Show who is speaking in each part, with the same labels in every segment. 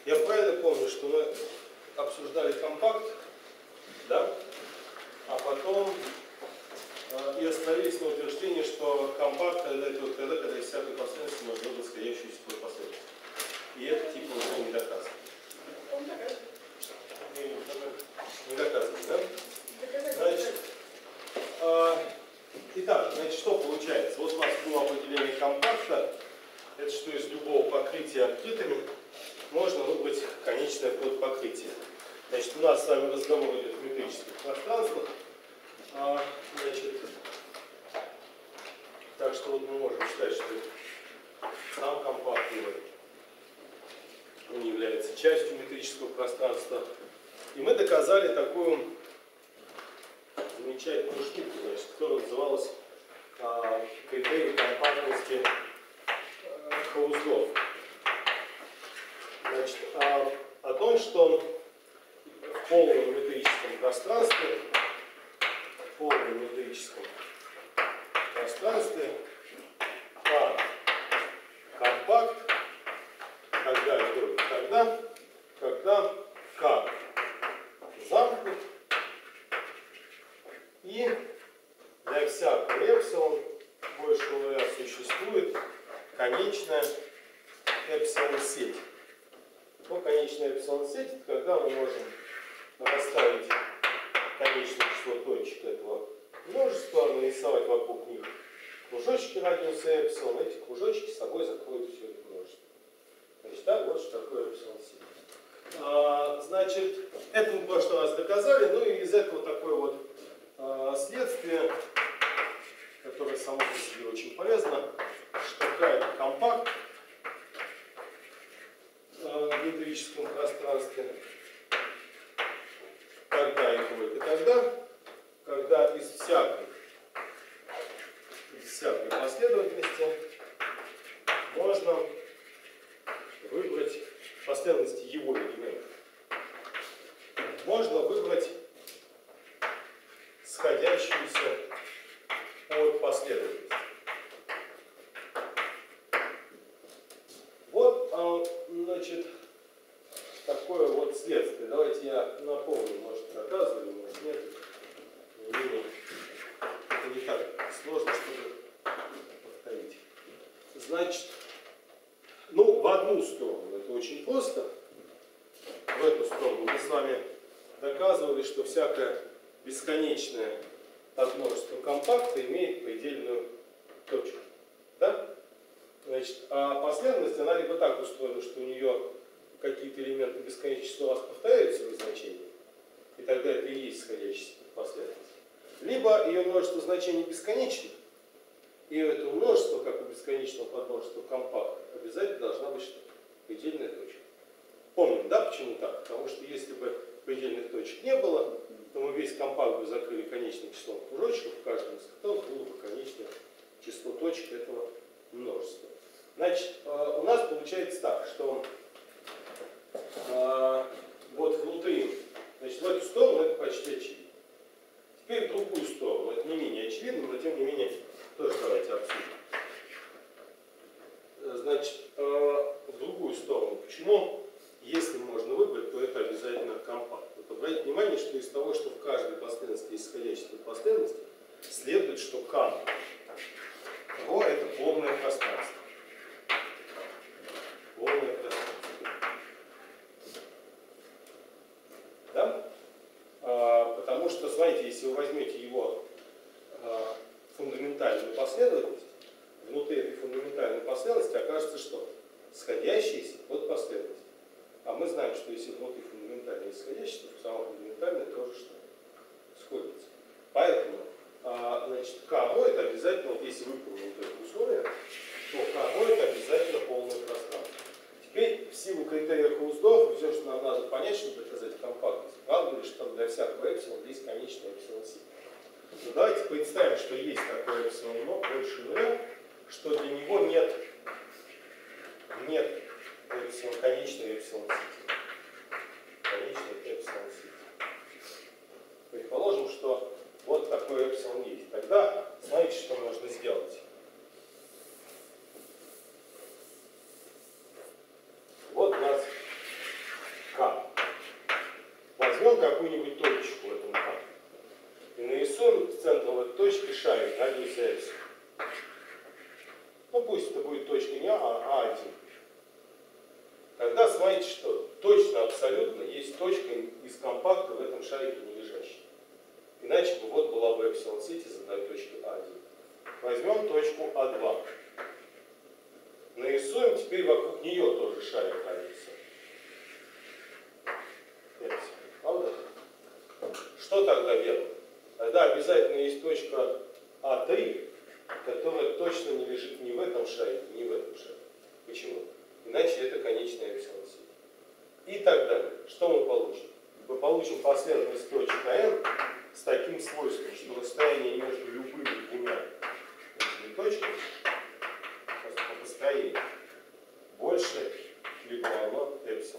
Speaker 1: Я правильно помню, что мы обсуждали компакт, да? А потом и остановились на утверждении, что компакт тогда из всякой последовательности можно быть сходящейся под последовательность. И это типа уже не доказано.
Speaker 2: Он доказывает.
Speaker 1: Не доказано, да? Значит, итак, что получается? Вот у нас было определение компакта. Это что из любого покрытия открытыми можно выбрать конечное подпокрытие. Значит, у нас с вами разговор идет в метрических пространствах. Значит, так что вот мы можем считать, что сам компакт он является частью метрического пространства. И мы доказали такую замечательную штуку, значит, которая называлась критерий компактности Хаусдорфа. Значит, о том, что в полном метрическом пространстве, компакт тогда и только тогда, когда К замкнут и для всякого эпсилон большего нуля существует конечная эпсилон-сеть. Ну, конечная эпсилон-сеть, это когда мы можем расставить конечное число точек этого множества, нарисовать вокруг них кружочки радиуса эпсилон, эти кружочки с собой закроют все это множество. Значит, да, вот что такое эпсилон-сеть. Значит, это мы в прошлый раз доказали, ну и из этого такое вот следствие, которое само по себе очень полезно, что какая-то компакт в метрическом пространстве, тогда и только тогда, когда из всякой последовательности можно выбрать последовательности его элементов. Можно выбрать сходящуюся от последовательности. Вот, значит, такое вот следствие. Давайте я напомню, может, доказывали, может, нет. Это не так сложно, чтобы повторить. Значит, ну, в одну сторону это очень просто. В эту сторону мы с вами доказывали, что всякое бесконечное подмножество компакта имеет предельную точку. Да? Значит, а последовательность, она либо так устроена, что у нее какие-то элементы бесконечного числа раз повторяют свои значения, и тогда это и есть сходящаяся последовательность. Либо ее множество значений бесконечно, и у этого множества, как у бесконечного подмножества компакта, обязательно должна быть что? Предельная точка. Помним, да, почему так? Потому что если бы предельных точек не было, то мы весь компакт бы закрыли конечным числом кружочков, в каждом из которых было бы конечное число точек этого множества. Значит, у нас получается так, что вот внутри, значит, в эту сторону это почти очевидно. Теперь в другую сторону, это не менее очевидно, но тем не менее тоже давайте обсудим. Значит, в другую сторону, почему, если можно выбрать, то это обязательно компакт. Вот обратите внимание, что из того, что в каждой последовательности есть сходящая последовательность, следует, что К Ро это полное пространство. Полное пространство. Да? Потому что, смотрите, если вы возьмете его фундаментальную последовательность, внутри этой фундаментальной последовательности окажется что? Сходящаяся под последовательность. А мы знаем, что если внутри фундаментальной есть сходящаяся, то сама фундаментальная тоже что? Сходится. Поэтому, значит, К-ро это обязательно, вот если выполнить это условие, то К-ро это обязательно полное пространство. Теперь в силу критерия Хаусдорфа все, что нам надо понять, чтобы доказать компактность, правда ли, что для всякого эпсилона есть конечная эпсилон-сеть. Ну, давайте представим, что есть такой эпсилон больше нуля, что для него нет эпсилон, конечной эпсилон-сети. Конечной эпсилон-сети. Предположим, что вот такой эпсилон есть. Тогда знаете, что можно сделать? Вот у нас возьмем какую-нибудь точку в этом А и нарисуем в центре этой точки шарик радиуса S. Ну пусть это будет точка не А, а А1. Тогда смотрите, что точно, абсолютно есть точка из компакта в этом шарике не лежащая. Иначе бы вот была бы эпсилон сеть из одной точки А1. Возьмем точку А2. Нарисуем теперь вокруг нее тоже шарик радиуса. Правда? Что тогда верно? Тогда обязательно есть точка А3, которая точно не лежит ни в этом шарике, ни в этом шарике. Почему? Иначе это конечная эпсилон сеть. И так далее. Что мы получим? Мы получим последовательность точек n с таким свойством, что расстояние между любыми двумя этими точками по построению больше либо равно эпсилон.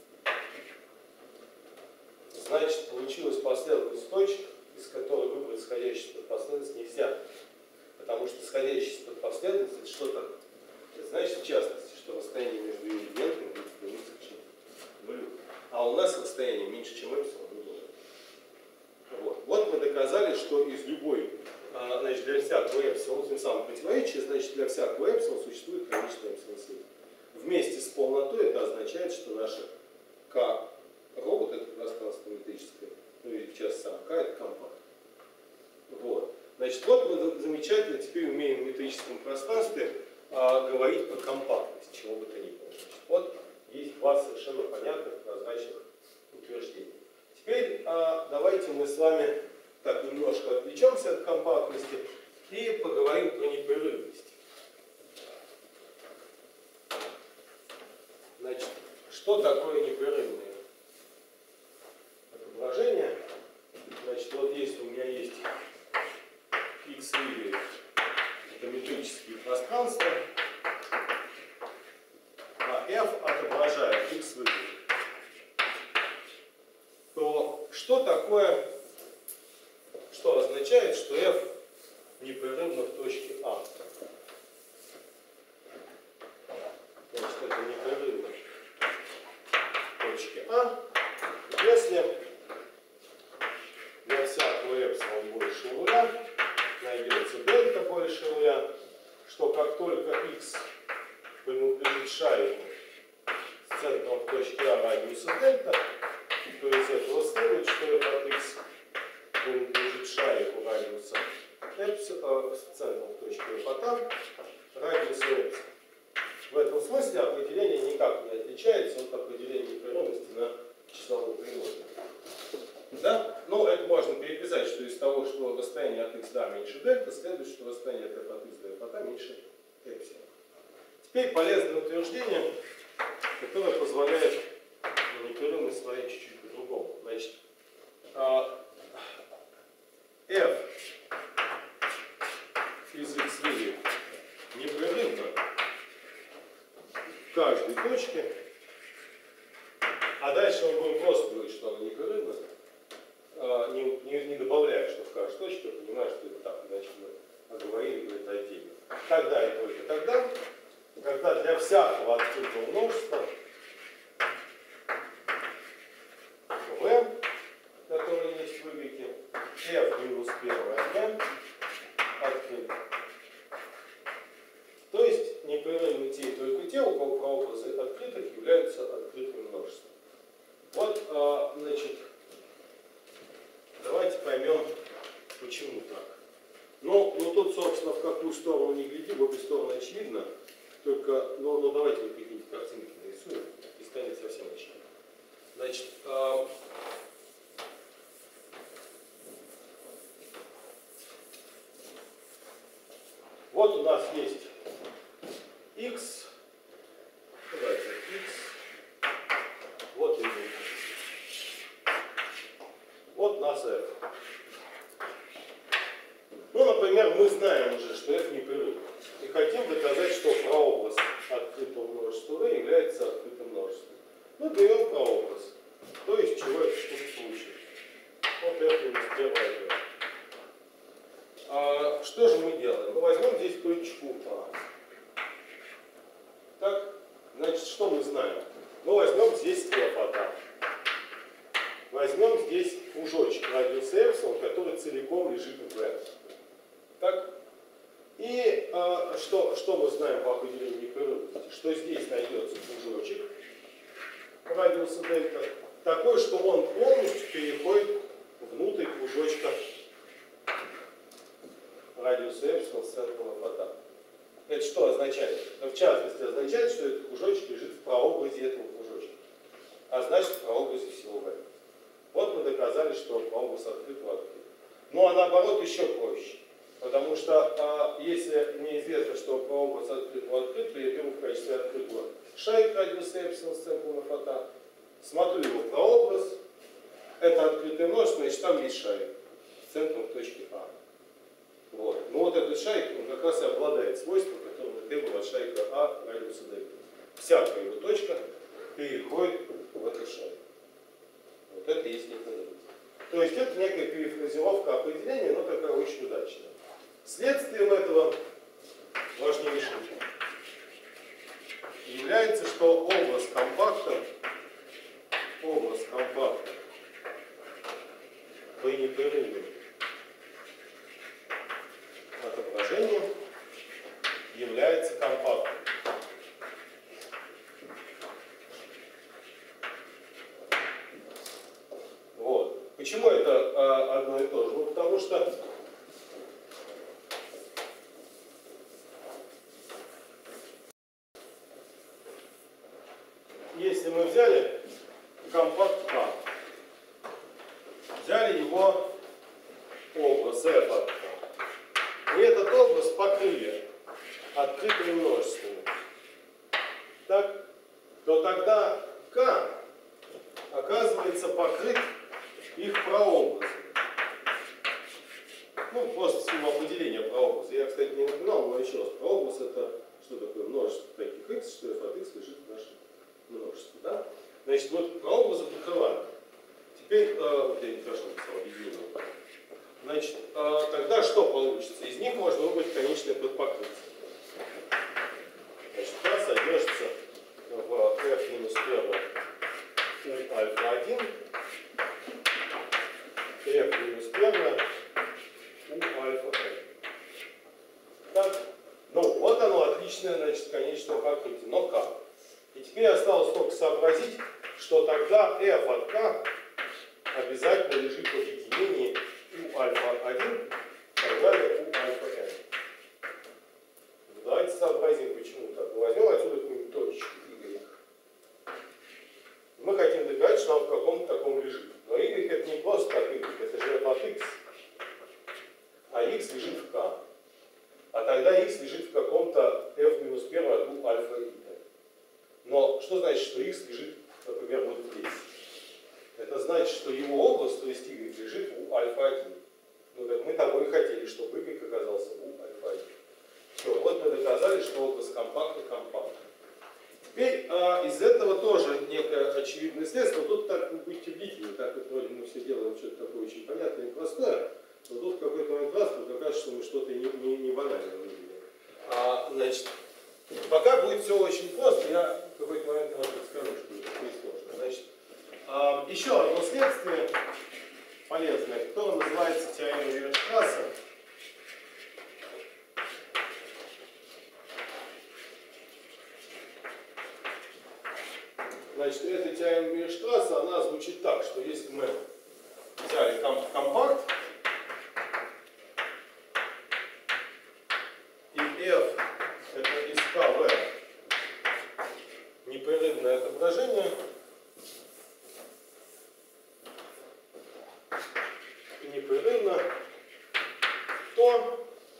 Speaker 1: Значит, получилась последовательность точек, из которой выбрать сходящийся под последовательность нельзя. Потому что сходящийся под последовательность это что такое? Это значит, в частности, что расстояние между ее элементами будет стремиться к нулю. А у нас расстояние меньше, чем эпсилон, нулевое. Вот мы доказали, что из любой, значит, для всякого эпсилон, тем самым противоречие, значит, для всякого эпсилон существует конечная эпсилон сеть. Вместе с полнотой это означает, что наша К робот это пространство метрическое, ну и сейчас сам К это компакт. Вот. Значит, вот мы замечательно теперь умеем в метрическом пространстве говорить про компактность, чего бы то ни было. Значит, вот есть два совершенно понятных, прозрачных утверждения. Теперь давайте мы с вами так немножко отвлечемся от компактности и поговорим про непрерывность. Значит, что такое непрерывное отображение? Значит, вот если у меня есть x и y, это метрические пространства, а f отображает x и y, то что такое, что означает, что f непрерывно в точке А? Значит, это непрерывно в точке А, если для всякого эпсилон больше нуля найдется дельта больше нуля, что как только x принадлежит шарику с центром в точке А радиуса дельта, то из этого следует, что f от x принадлежит шарику радиуса с центром в точке f от А радиуса эпсилон. В этом смысле определение никак не отличается от определения непрерывности на числовой природе. Да? Но это можно переписать, что из того, что расстояние от x до А меньше дельта, следует, что расстояние от f от x до f от А меньше эпсилон. Теперь полезное утверждение, которое позволяет непрерывность смотреть чуть-чуть по-другому. Значит, f из x y непрерывно в каждой точке, а дальше мы будем просто говорить, что она непрерывна, не добавляя, что в каждой точке, я понимаю, что это так, иначе мы оговорили бы это отдельно. Тогда и только тогда, когда для всякого открытого множества v, которое есть в y, f минус первое n открыто. То есть непрерывны те и только те, у кого прообразы открытых являются открытым множеством. Вот, значит, давайте поймем, почему так. Ну, тут, собственно, в какую сторону не гляди, в обе стороны очевидно. Только, ну давайте вот какие-нибудь картинки нарисуем, и станет совсем очевидно. Значит, вот у нас есть x, давайте x, вот y. Вот у нас f. Ну, например, мы знаем уже, что f непрерывно. И хотим доказать, что прообраз открытого множества v является открытым множеством. Мы берем прообраз. То есть, чего эта штука получилась. Вот f минус первое v. Что же мы делаем? Мы возьмем здесь точку А. Так, значит, что мы знаем? Мы возьмем здесь f от А. Возьмем здесь кружочек радиуса эпсилон, который целиком лежит в V. Так? И что мы знаем по определению непрерывности? Что здесь найдется кружочек радиуса дельта, такой, что он полностью переходит внутрь кружочка радиуса эпсилон с центром фота. Это что означает? В частности, означает, что этот кружочек лежит в прообразе этого кружочка. А значит, в прообразе всего V. Вот мы доказали, что прообраз открытого открыт. Ну а наоборот еще проще. Потому что если мне известно, что прообраз открытого открыт, то я беру в качестве открытого шарик радиуса эпсилон с центром фота, смотрю его прообраз, это открытое множество, значит там есть шарик с центром в точке А. Вот. Но вот этот шарик, он как раз и обладает свойством, которое мы требуем от шарика А радиуса дельта. Всякая его точка переходит в этот шарик. Вот это и есть непрерывность. То есть это некая перефразировка определения, но такая очень удачная. Следствием этого важнейшим является, что образ компакта при непрерывном отображении является компактным. Вот. Почему это одно и то же? Ну, потому что если мы взяли компакт К, взяли его образ F от К, и этот образ покрыли открытыми множествами, так, то тогда К оказывается покрыт их прообразом. Ну, просто с его определения прообраза. Я, кстати, не напоминал, но еще раз, прообраз это что такое множество таких x, что f от x лежит в нашем множестве. Да? Значит, вот прообразы покрывают. Теперь, я не хорошо написал, объединил. Значит, тогда что получится? Из них можно выбрать конечное подпокрытие. Значит, К содержится в f минус 1 у альфа-1, f минус 1 у альфа-n. Так? Ну, вот оно, отличное, значит, конечное покрытие. Но как? И теперь осталось только сообразить, что тогда f от k обязательно лежит в объединении у альфа-1, так далее у альфа-n. Давайте сообразим, почему так. Мы возьмем отсюда какую-нибудь точечку y. Мы хотим доказать, что он в каком-то таком лежит. Но y это не просто так y, это же f от x. А x лежит в k. А тогда x лежит в каком-то f минус 1 от у альфа и n. Но что значит, что x лежит, например, вот здесь? Это значит, что его область, то есть y, лежит у альфа-1. Ну так мы того и хотели, чтобы y оказался у альфа-1. Все, вот мы доказали, что область компактна. Теперь из этого тоже некое очевидное следствие. Но тут так, будьте бдительны, так вот вроде мы все делаем что-то такое очень понятное и простое, но тут в какой-то момент раз покажется, что мы что-то не банальное выделили. Значит, пока будет все очень просто, я в какой-то момент вам расскажу, что это такое сложно. Значит, еще одно следствие полезное, которое называется теоремой Вейерштрасса. Значит, эта теорема Вейерштрасса, она звучит так, что если мы взяли компакт, и f это из КВ непрерывное отображение, непрерывно, то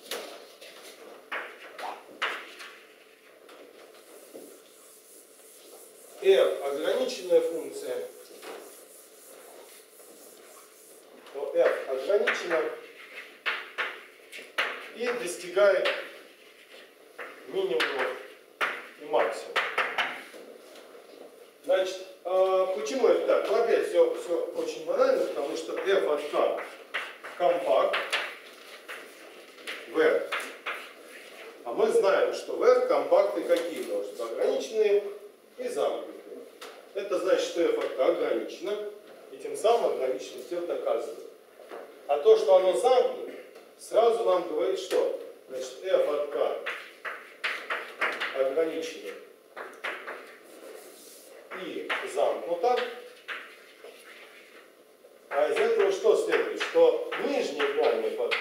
Speaker 1: f ограниченная функция, то f ограничена и достигает минимума и максимума. Значит, почему это так? Ну, опять все очень банально, потому что f от k компакт v. А мы знаем, что v компакты какие множества? Ограниченные и замкнутые. Это значит, что f от k ограничено И тем самым ограниченность L доказывает. А то, что оно замкнуто, сразу нам говорит, что? Значит, f от k ограничено и замкнуто. А из этого что следует? Что нижняя грань f от k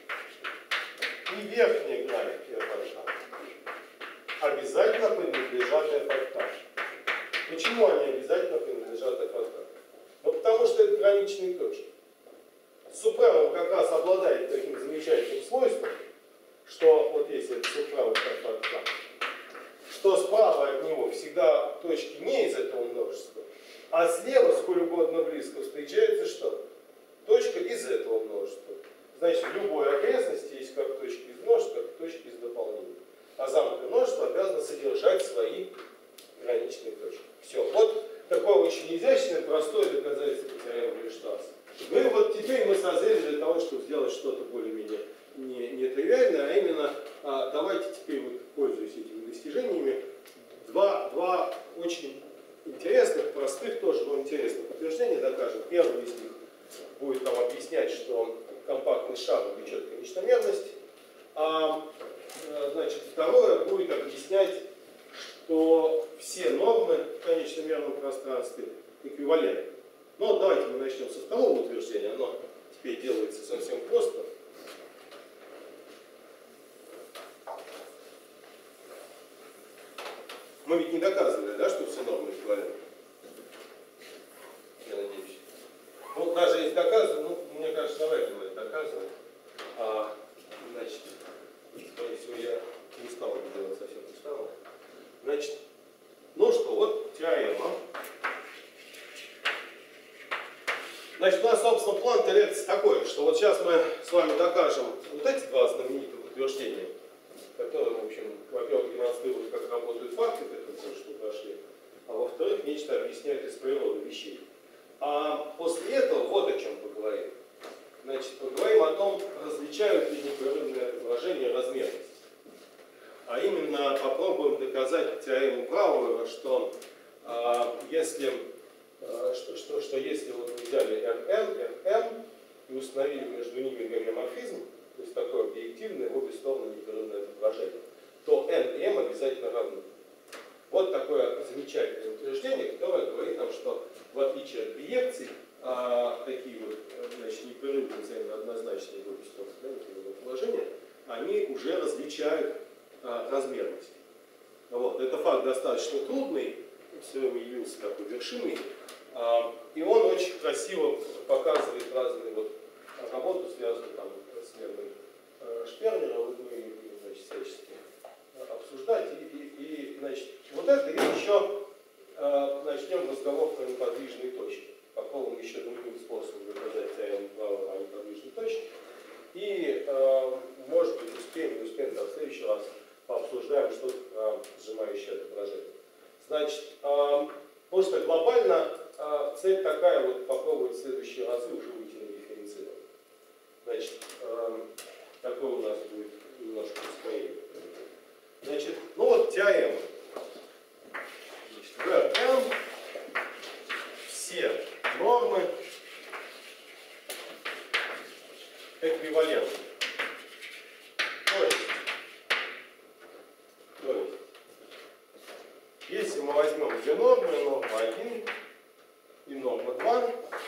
Speaker 1: и верхняя грань f от k обязательно принадлежат f от k. Почему они обязательно принадлежат f от k? Ну, потому что это граничные точки. Супремум как раз обладает таким замечательным свойством, что вот если это супремум f от k, что справа от него всегда точки не из этого множества, а слева, сколь угодно близко, встречается что? Точка из этого множества. Значит, в любой окрестности есть как точки из множества, так и точки из дополнения. А замкнутое множество обязано содержать свои граничные точки. Все. Вот такое очень изящное, простое доказательство теоремы Вейерштрасса. Ну и вот теперь мы созрели для того, чтобы сделать что-то более-менее нетривиальное, а именно давайте теперь, вот, пользуясь этими достижениями, два очень интересных, простых тоже, но интересных утверждения докажем. Первый из них будет нам объяснять, что компактный шар влечет конечномерность, значит, второе будет объяснять, что все нормы в конечномерном пространстве эквивалентны. Но давайте мы начнем со второго утверждения, оно теперь делается совсем просто. Мы ведь не доказывали, да, что все нормы эквивалентны? Я надеюсь. Ну, даже если доказывали, ну, мне кажется, давайте мы это доказываем. Значит, скорее всего, я не стал это делать совсем не стал. Значит, ну что, вот теорема. Значит, у нас, собственно, план лекции такой, что вот сейчас мы с вами докажем вот эти два знаменитых утверждения, которые, в общем, во-первых, демонстрируют, как работают факты, как мы что прошли, а во-вторых, нечто объясняют из природы вещей. А после этого вот о чем поговорим. Значит, поговорим о том, различают ли непрерывное выражение размерности. А именно попробуем доказать теорему Брауэра, что если вот мы взяли Rn и установили между ними гомеоморфизм, то есть такое объективное в обе стороны непрерывное выражение, то n и m обязательно равны. Вот такое замечательное утверждение, которое говорит нам, что в отличие от биекций, такие вот, значит, непрерывные взаимооднозначные в обе стороны непрерывное положения, они уже различают размерность. Вот. Это факт достаточно трудный, все время явился такой вершиной, и он очень красиво показывает разные вот работы, связанные там с мерой Шпернера, мы ее, значит, всячески обсуждать. И значит, вот это и еще начнем разговор про неподвижные точки. Попробуем еще другим способом доказать теорему Брауэра о неподвижной точке. И, может быть, не успеем, в следующий раз пообсуждаем что-то сжимающее отображение. Значит, потому что глобально цель такая, вот попробовать в следующие разы уже выйти на дифференцирование. Значит, такое у нас будет немножко ускорение. Значит, ну вот теорема. В Rn все нормы эквивалентны. То есть, если мы возьмем две нормы, норма 1 и норма 2,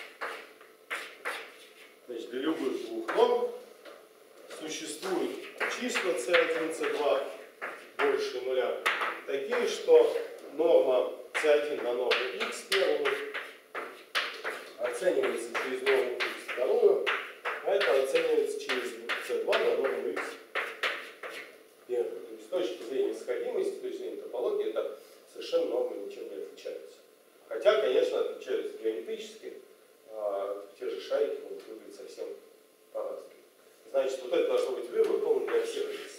Speaker 1: значит, для любых двух норм существуют числа c1, c2 больше нуля, такие, что норма c1 на норму x первую оценивается через норму x вторую, а это оценивается через c2 на норму x первую. То есть с точки зрения сходимости, с точки зрения топологии, это совершенно нормы ничем не отличаются. Хотя, конечно, отличаются геометрически, те же шарики могут выглядеть совсем по-разному. Значит, вот это должно быть выполнено для всех x.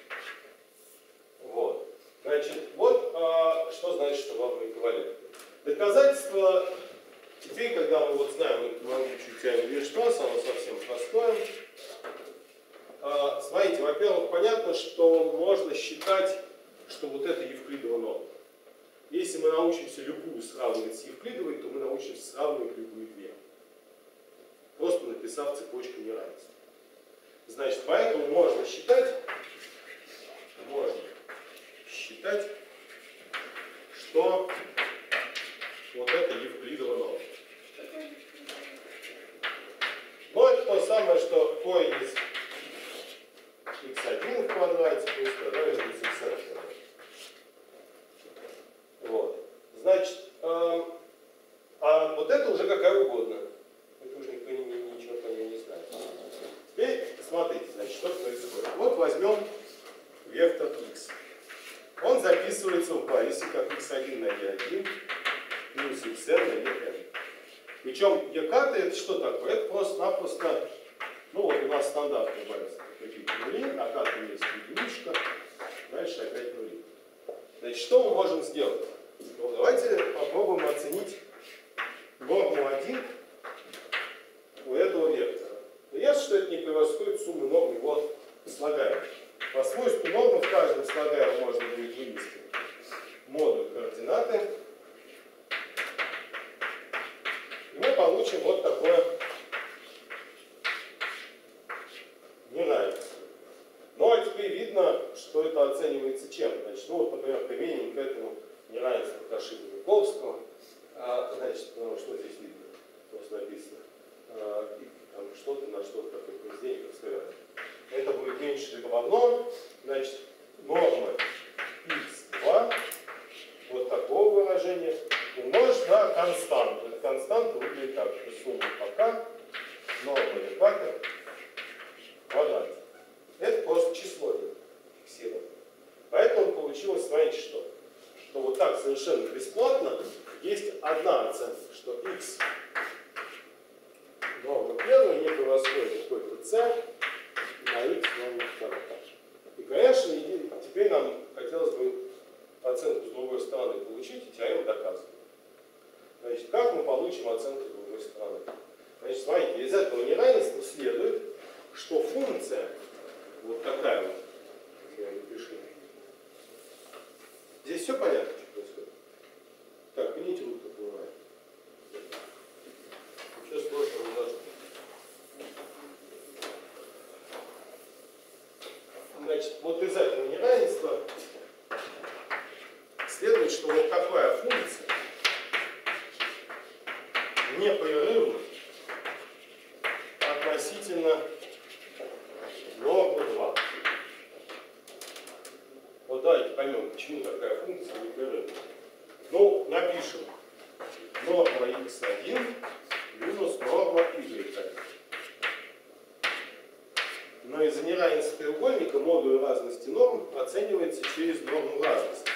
Speaker 1: Вот. Значит, вот что значит, что нормы эквивалентны. Доказательство, теперь, когда мы вот знаем эту могучую теорему Вейерштрасса, оно совсем простое. Смотрите, во-первых, понятно, что можно считать, что вот это Евклидова норма. Если мы научимся любую сравнивать с Евклидовой, то мы научимся помощью сравнивать любые две. Просто написав цепочку неравенств. Значит, поэтому можно считать, что вот это Евклидова норма. Но это то самое, что корень из x1 в квадрате плюс квадрат из xn в квадрате. Вот. Значит, а вот это уже какая угодно. Это уже никто ничего по нему не знает. Теперь смотрите, значит, что происходит. Вот возьмем вектор x. Он записывается в парисе как x1 на e1 плюс xn на en. Причем ek это что такое? Это просто-напросто, ну вот у нас стандартный парис какие-то нули, а как есть единичка, дальше опять нули. Значит, что мы можем сделать? Ну, давайте попробуем оценить норму 1 у этого вектора. Но ясно, что это не превосходит суммы норм его слагаемых. По свойству нормы в каждом слагаемом можно будет вывести модуль координаты. И мы получим вот такое неравенство. Но теперь видно, что это оценивается чем. Значит, ну вот, например, применим к этому неравенство Кашина-Миковского. Значит, ну, что здесь видно? Просто написано. Там что-то на что-то такое произведение, как сказать. Это будет меньше либо равно. Значит, норма x2, вот такого выражения, умножить на константу. Эта константа выглядит так, что сумма пока, норма лепака в квадрате. Это просто число фиксировано. Поэтому получилось, смотрите, что вот так совершенно бесплатно есть одна оценка, что x норма первая не превосходит какой-то c на x норма вторая. И, конечно, теперь нам хотелось бы оценку с другой стороны получить и теорему доказывать. Значит, как мы получим оценку с другой стороны? Значит, смотрите, из этого неравенства следует, что функция вот такая вот, я напишу. Здесь все понятно, что происходит? Так, видите, руку понимаете. Ничего сложного не должно. Значит, вот из этого неравенства следует, что вот такая функция непрерывна относительно нормы 2. Вот давайте поймем, почему такая функция непрерывна. Ну, напишем норма x1 минус норма y1. Но из-за неравенства треугольника модуль разности норм оценивается через норму разности.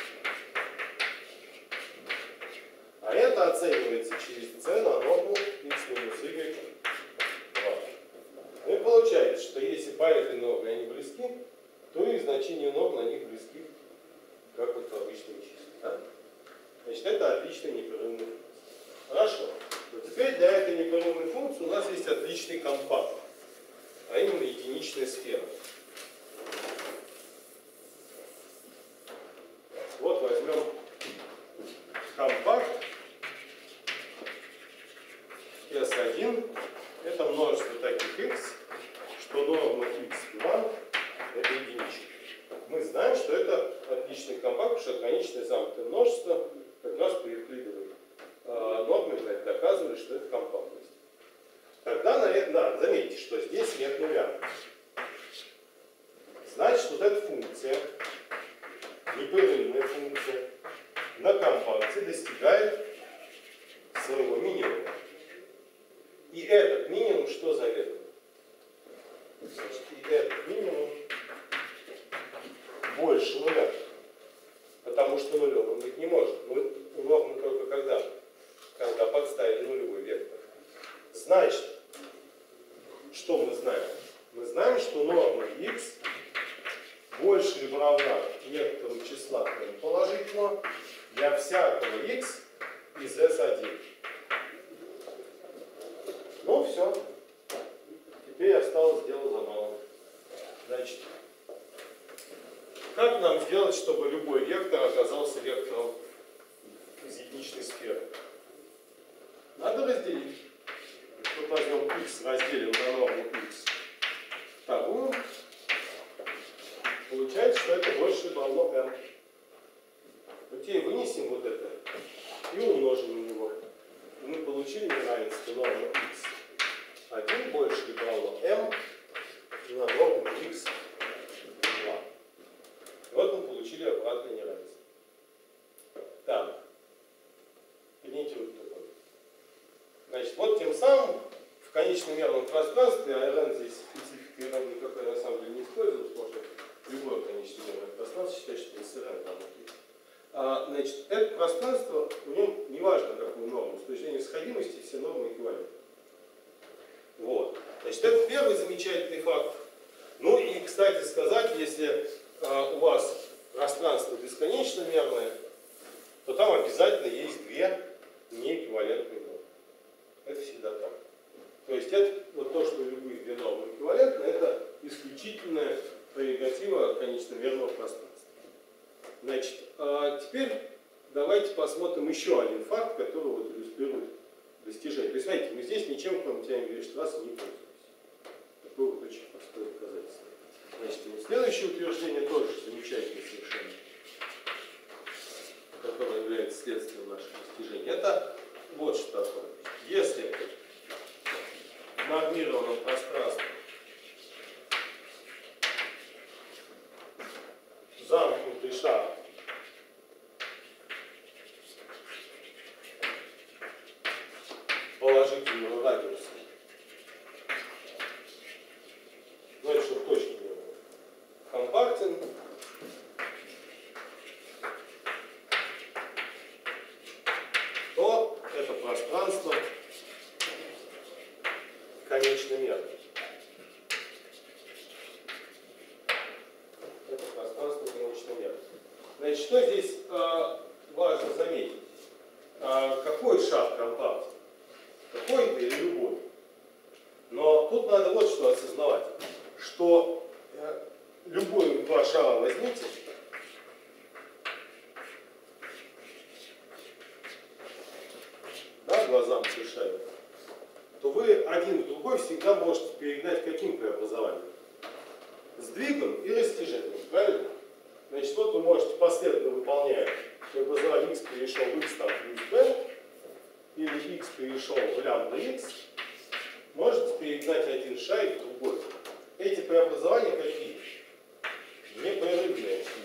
Speaker 1: А это оценивается через c на норму x минус y2. Ну и получается, что если по этой норме они близки, то и значения норм на них близки, как вот обычные числа. Да? Значит, это отличная непрерывная функция. Хорошо. Вот теперь для этой непрерывной функции у нас есть отличный компакт, а именно единичная сфера. Вот возьмем компакт S1. Это множество таких x, что норма x2 это единичка. Мы знаем, что это отличный компакт, потому что конечное замкнутое множество как раз при Евклидовой норме доказывали, что это компактность. Тогда, заметьте, что здесь нет нуля. Значит, вот эта функция, непрерывная функция, на компакте достигает своего минимума. И этот минимум что заведомо? Значит, и этот минимум больше нуля. Потому что нулем он быть не может. Норму только когда подставили нулевой вектор. Значит, что мы знаем? Мы знаем, что норма x больше либо равна некоторому числа положительного для всякого x из S1. Ну все. Теперь осталось дело за малым. Значит, как нам сделать, чтобы любой вектор оказался вектором из единичной сферы? надо разделить. Тут возьмем x, разделим на норму x вторую. Получается, что это больше равно m. Окей, вынесем вот это и умножим на него. И мы получили неравенство нормы x. 1 больше либо равно m на норму x 2. Вот мы получили обратное неравенство. Так. Примитивный такой. Значит, вот тем самым в конечном мерном пространстве, а Рн здесь специфика никакой на самом деле не используем, потому что любое конечное мерное пространство считает, что не Рн там есть. Значит, это пространство, в нем не важно какую норму, с точки зрения сходимости все нормы эквивалентны. Вот. Значит, это первый замечательный факт. Ну и, кстати сказать, если у вас пространство бесконечно мерное, то там обязательно есть две неэквивалентные нормы. Это всегда так. То есть это вот то, что любые две нормы эквивалентны, это исключительная прерогатива конечномерного пространства. Значит, теперь давайте посмотрим еще один факт, который вот иллюстрирует достижение. То есть, смотрите, мы здесь ничем, кроме теоремы Вейерштрасса, не пользуемся. Такое вот очень простое доказательство. Значит, вот следующее утверждение тоже замечательное совершенно, которое является следствием наших достижений. Это вот что такое. Если в нормированном пространстве замкнутый шар положительного радиуса, ну это чтобы точно не было, компактен, то это пространство конечномерное. Это пространство конечномерное. Значит, что здесь важно заметить? Какой шар компактен? Какой-то или любой? Но тут надо вот что осознавать, что любой два шара возьмите, да, глазам совершенно, то вы один в другой всегда можете перегнать каким преобразованием? Сдвигом и растяжением, правильно? Значит, вот вы можете последовательно выполняя преобразование x перешел в x там плюс b, или x перешел в лямбда x, можете перегнать один шарик в другой. Эти преобразования какие? Непрерывные.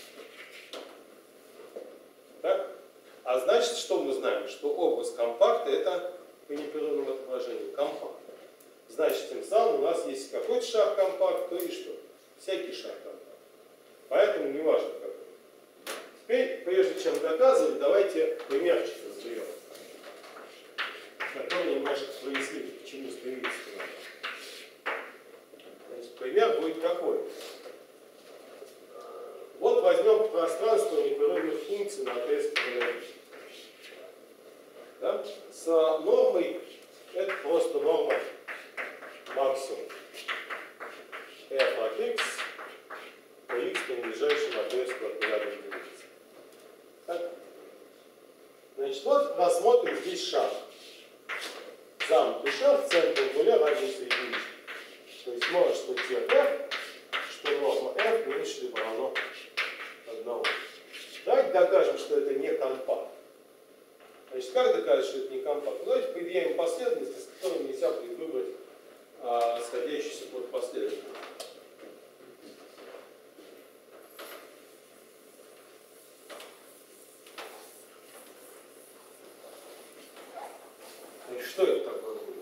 Speaker 1: Так? А значит, что мы знаем? Что образ компакта это по непрерывному отображению компакт. Значит, тем самым у нас есть какой-то шар компакт, то и что? Всякий шар компакт. Поэтому не важно какой. Теперь, прежде чем доказывать, давайте примерчик разберем, который немножко прояснит, к чему стремиться надо. Значит, пример будет какой? Вот возьмем пространство непрерывных функций на отрезке нуля. Да? С нормой это просто норма максимум f от x по x принадлежащему отрезку от нуля до единицы. Так? Значит, вот рассмотрим здесь шар. Замкнутый шар в центре нуля радиуса единицы. То есть может быть f, что норма f меньше либо равно 1. Давайте докажем, что это не компакт. Значит, как доказать, что это не компакт? Давайте предъявим последовательность, из которой нельзя будет выбрать сходящийся под последовательность. Значит, что это такое будет?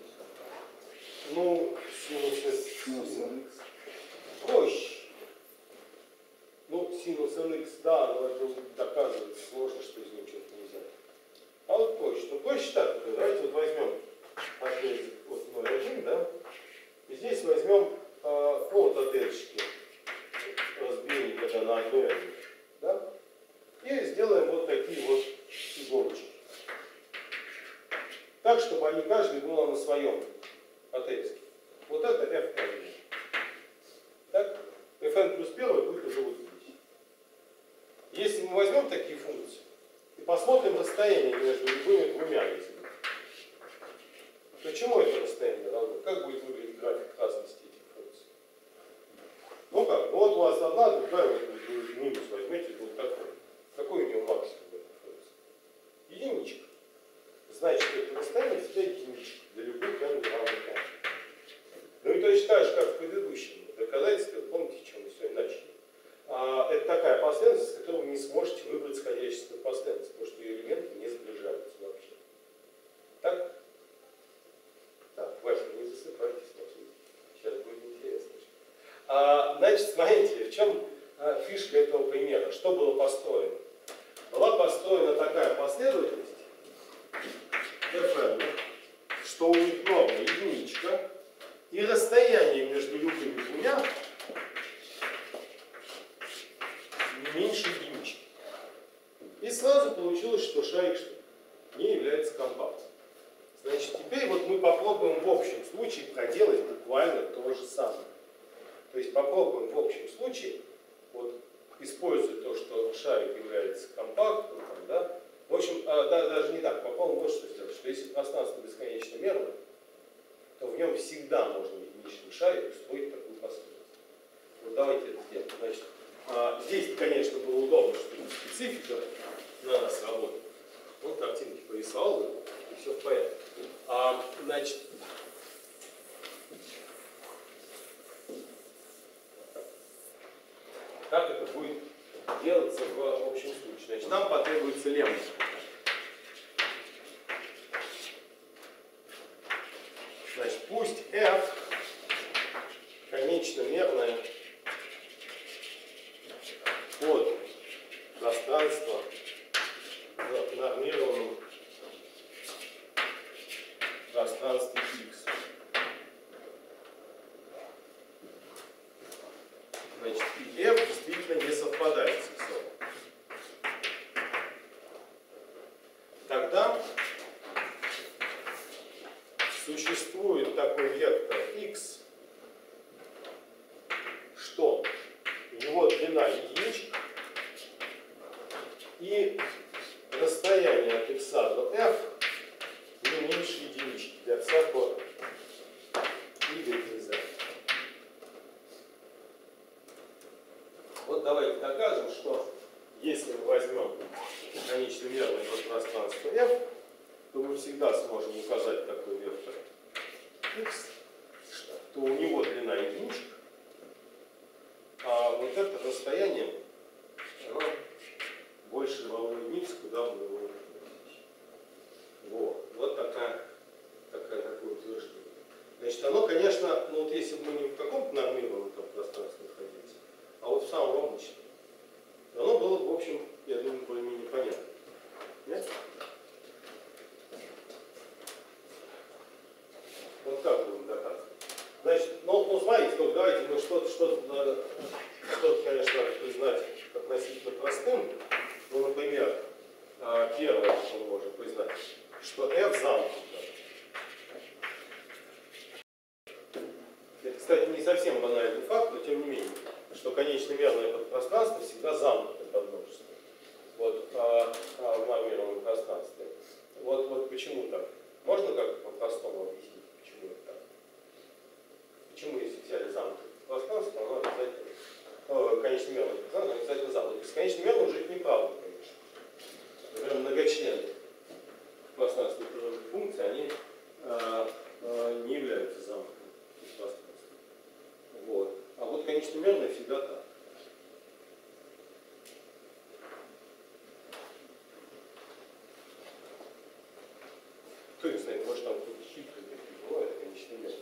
Speaker 1: Ну, синус x. Проще. Ну, синус nx, да, но это доказывать сложно, что из него что-то нельзя. А вот проще. Ну, проще так. Давайте вот возьмем отрезок от 0,1, да? И здесь возьмем вот отрезочки разбили когда на 1,1, да? И сделаем вот такие вот иголочки. Так, чтобы они каждый был на своем отрезке. Вот это f1. Так? fn плюс 1 будет уже вот здесь. Если мы возьмем такие функции и посмотрим расстояние между любыми двумя этими, значит это расстояние всегда единичка для любых n равных n. Ну и точно так же, как в предыдущем доказательстве, помните, чем мы сегодня начали. Это такая последовательность, с которой вы не сможете выбрать сходящую последовательность, потому что ее элементы не сближаются вообще. Так? Так, Вася, не засыпайтесь, сейчас будет интересно. Значит, смотрите, в чем фишка этого примера. Что было построено? Была построена такая последовательность fn, что у них норма единичка, и расстояние между любыми двумя не меньше единички. И сразу получилось, что шарик не является компактным. Значит, теперь вот мы попробуем в общем случае проделать буквально то же самое. То есть попробуем в общем случае, вот, используя то, что шарик является компактным, там, да, в общем, даже не так, попробуем вот что сделать, что если пространство бесконечно мерно, то в нем всегда можно единичный шарик устроить такую последовательность. Вот давайте это сделаем. Значит, здесь, конечно, было удобно, что специфика на нас работает. Вот картинки порисовал, и все в порядке. Значит, как это будет делаться в общем случае? Значит, нам потребуется лемма. Значит, пусть f конечно мерное от пространства в нормированном пространстве x. Значит, и f действительно не совпадает с x. Тогда существует такой вектор x, что его длина единичка, и расстояние от x до f не меньше единички для всякого y и z. Вот давайте докажем, что если мы возьмем конечно мерное пространство f, то мы всегда сможем указать такой вектор x, то у него длина единичка, а вот это расстояние, оно больше равно единице, куда мы его вводим. Вот такое утверждение. Значит, оно, конечно, ну вот если бы мы не в каком-то нормированном пространстве находились, а вот в самом ровничном, оно было бы, в общем, я думаю, более-менее понятно. Нет? Вот как будем доказывать? Значит, ну смотрите, только давайте мы что-то, конечно, надо признать относительно простым. Ну, например, первое, что мы можем признать, что f замкнуто. Это, кстати, не совсем банальный факт, но тем не менее, что конечно мерное подпространство всегда замкнуто под множество. Вот в нормированном пространстве. Вот почему так? Можно как-то по-простому объяснить, почему это так? Почему, если взяли замкнутое пространство, оно обязательно, конечно мерное пространство, оно обязательно замкнуто. Бесконечно мерно уже это неправда, конечно. Например, многочленные пространственные функции, они не являются замкнутым пространством. Вот. А вот конечно мерное всегда так. Кто не знает, может там кто-то хитрый бывает, конечно мерно.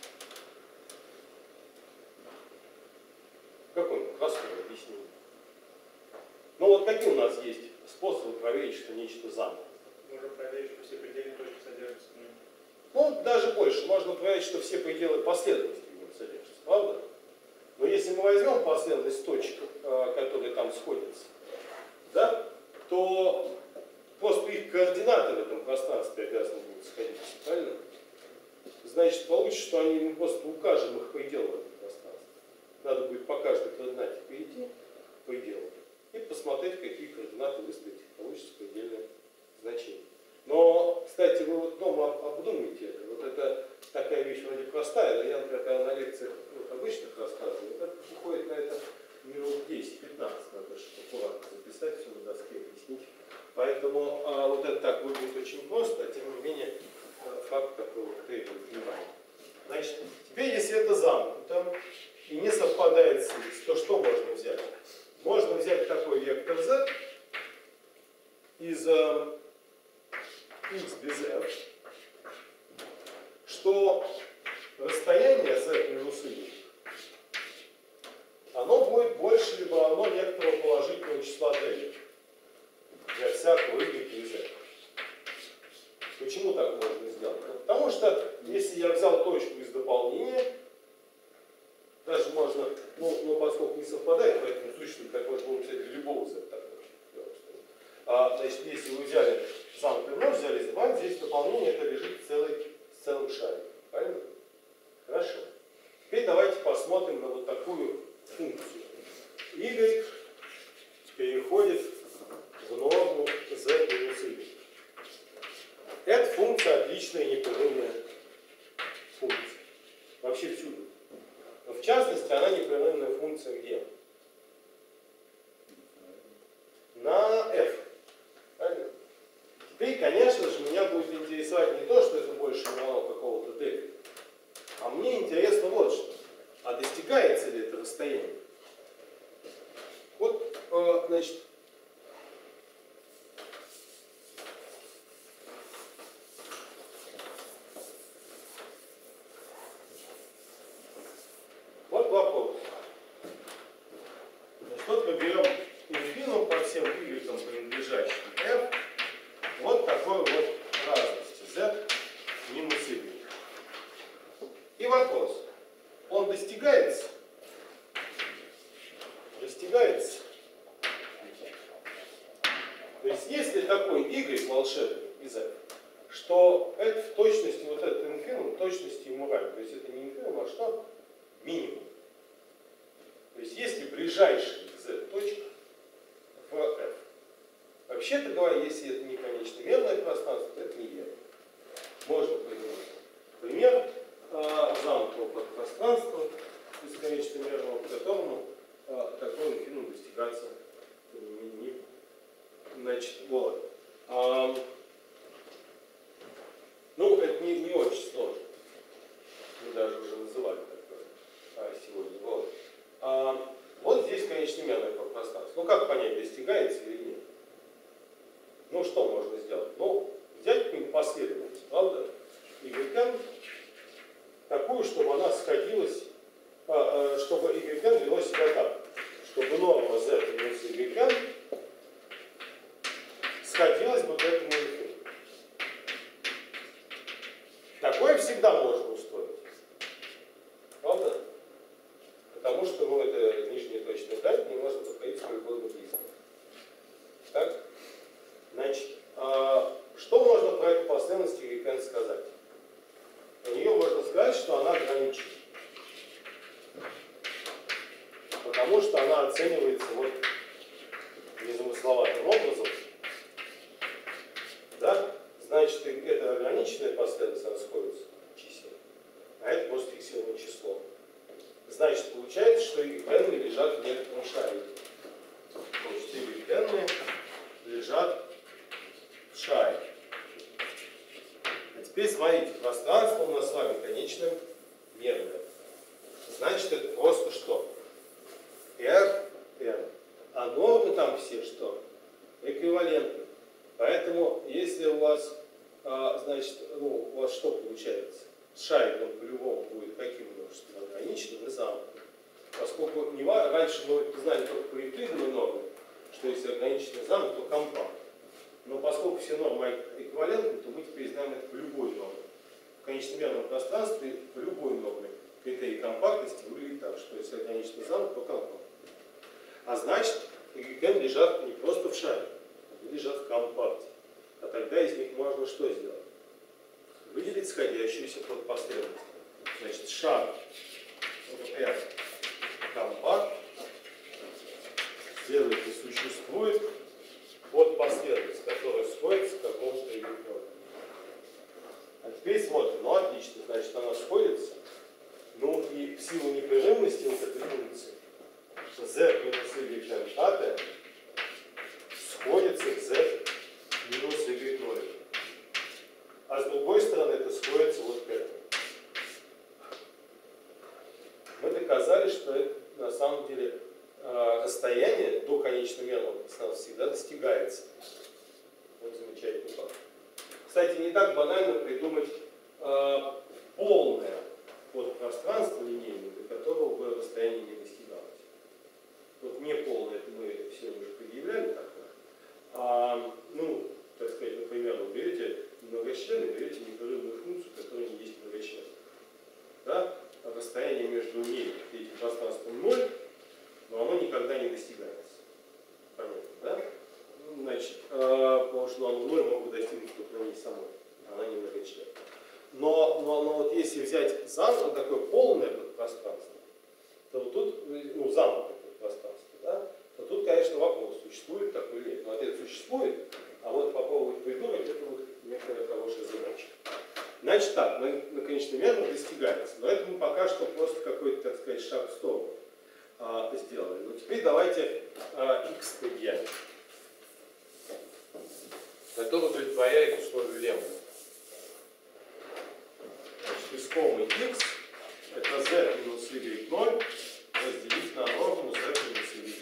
Speaker 1: Какое-нибудь простое объяснение. Ну вот какие у нас есть способы проверить, что нечто замкнуто?
Speaker 2: Можно проверить, что все предельные точки содержатся в нем.
Speaker 1: Ну, даже больше. Можно проверить, что все пределы последовательности в нем содержатся. Правда? Но если мы возьмем последовательность точек, которые там сходятся, да, то просто их координаты в этом пространстве обязаны будут сходиться. Правильно? Значит, получится, что мы просто укажем их пределы в этом пространстве. Надо будет по каждой координате перейти к пределу и посмотреть, какие координаты выставить, получится предельное значение. Но, кстати, вы вот дома обдумайте это. Вот это такая вещь вроде простая, но я, например, когда на лекциях обычных рассказываю, это уходит на это минут 10-15, надо что-то аккуратно записать, все на доске объяснить. Поэтому вот это так выглядит очень просто, а тем не факт такого требует внимания. Значит, теперь, если это замкнуто и не совпадает с x, то что можно взять? Можно взять такой вектор z из x без f, что расстояние z минус y, оно будет больше либо равно вектору положительного числа d для всякого y и z. Почему так можно сделать? Потому что если я взял точку из дополнения, даже можно, но поскольку не совпадает, поэтому сущность так можно взять для любого z. Значит, если вы взяли замкнутый нож, взяли z2, здесь дополнение это лежит с целым шариком. Правильно? Хорошо. Теперь давайте посмотрим на вот такую функцию. Y переходит в норму z минус y. Эта функция отличная непрерывная функция. Вообще всюду. Но в частности, она непрерывная функция где? На f. Правильно? Теперь, конечно же, меня будет интересовать не то, что это больше равно какого-то d, а мне интересно вот что. А достигается ли это расстояние? Вот, значит, вот вопрос. Значит, вот мы берем инфинум по всем y, принадлежащим f, вот такой вот разности z минус y. И вопрос. Он достигается? Достигается. То есть, если такой y волшебный из f, что это в точности, вот этот инфинум, в точности ему равен. То есть, это не инфинум, а что? Минимум. То есть, если ближайшая z точка в f. Вообще-то говоря, если это не конечномерное пространство, то это неверно. Можно придумать пример замкнутого подпространства бесконечномерного, по которому такой инфинум достигаться не. Значит, вот. Ну, это не очень сложно. Мы даже уже называли такое сегодня. Вот. Вот здесь конечномерное подпространство. Ну, как понять, достигается или нет? Ну, что можно сделать? Ну, взять какую-нибудь последовательность, правда? YN, такую, чтобы она сходилась, чтобы YN вело себя так, чтобы норма Z минус YN сходилась бы к этому инфинуму. Такое всегда можно устроить. Правда? Потому что, ну, это нижняя точная грань, не может подходить к угодно близко. Так? Значит, что можно про эту последовательность YN сказать? Про нее можно сказать, что она ограничена. Потому что она оценивается вот незамысловатым образом. Да? Значит, это ограниченная последовательность расходится чисел, а это просто фиксированное число. Значит, получается, что YN лежат в некотором шарике. Значит, YN лежат в шарике. А теперь смотрите, пространство у нас с вами конечно мерное. Значит, это просто что? R, N. А нормы там все что? Эквивалентны. Поэтому, если у вас, значит, ну, у вас что получается? С шариком по-любому будет каким множеством? Ограниченным и замкнутым. Поскольку раньше мы знали только по Евклидовой норме, что если ограниченный замок, то компакт. Но поскольку все нормы эквивалентны, то мы теперь знаем это по любой норме. В конечномерном пространстве по любой норме критерий компактности выглядит так, что если ограниченный замок, то компакт. А значит, YN лежат не просто в шаре, они лежат в компакте. А тогда из них можно что сделать? Выделить сходящуюся под последовательность. Значит, шар R компакт следовательно существует под последовательность, которая сходится к какому-то Y. А теперь смотрим. Ну, отлично, значит, она сходится. Ну, и в силу непрерывности вот этой функции Z минус Y от сходится к Z минус Y0. а с другой стороны это сходится вот к этому. Мы доказали, что это на самом деле расстояние до конечного мерного пространства всегда достигается. Вот замечательный факт. Кстати, не так банально придумать полное подпространство линейное, до которого бы расстояние не достигалось. Вот неполное, это мы все уже предъявляли такое. Ну, так сказать, например, вы берете многочлены, берете непрерывную функцию, которая не есть многочлен. Да? Расстояние между ней и этим пространством 0, но оно никогда не достигается. Понятно, да? Значит, потому что оно 0 мог бы достигнуть только на ней самой. Она не многочлен. Но вот если взять заново такое полное подпространство, то вот тут, ну, замкнутое подпространство, да, то тут, конечно, вопрос, существует такой или нет. Но ответ существует, а вот попробовать придумать, это вот некоторая хорошая задача. Значит так, на конечном мерном достигается. Но это мы пока что просто какой-то, так сказать, шаг в сторону сделали. Но теперь давайте x предъявим, который удовлетворяет условию Лемберга. Искомый x это z минус y0 разделить на норму z минус y0.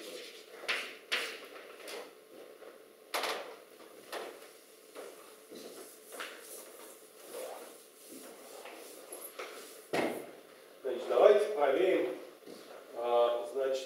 Speaker 1: Значит, давайте проверим, значит,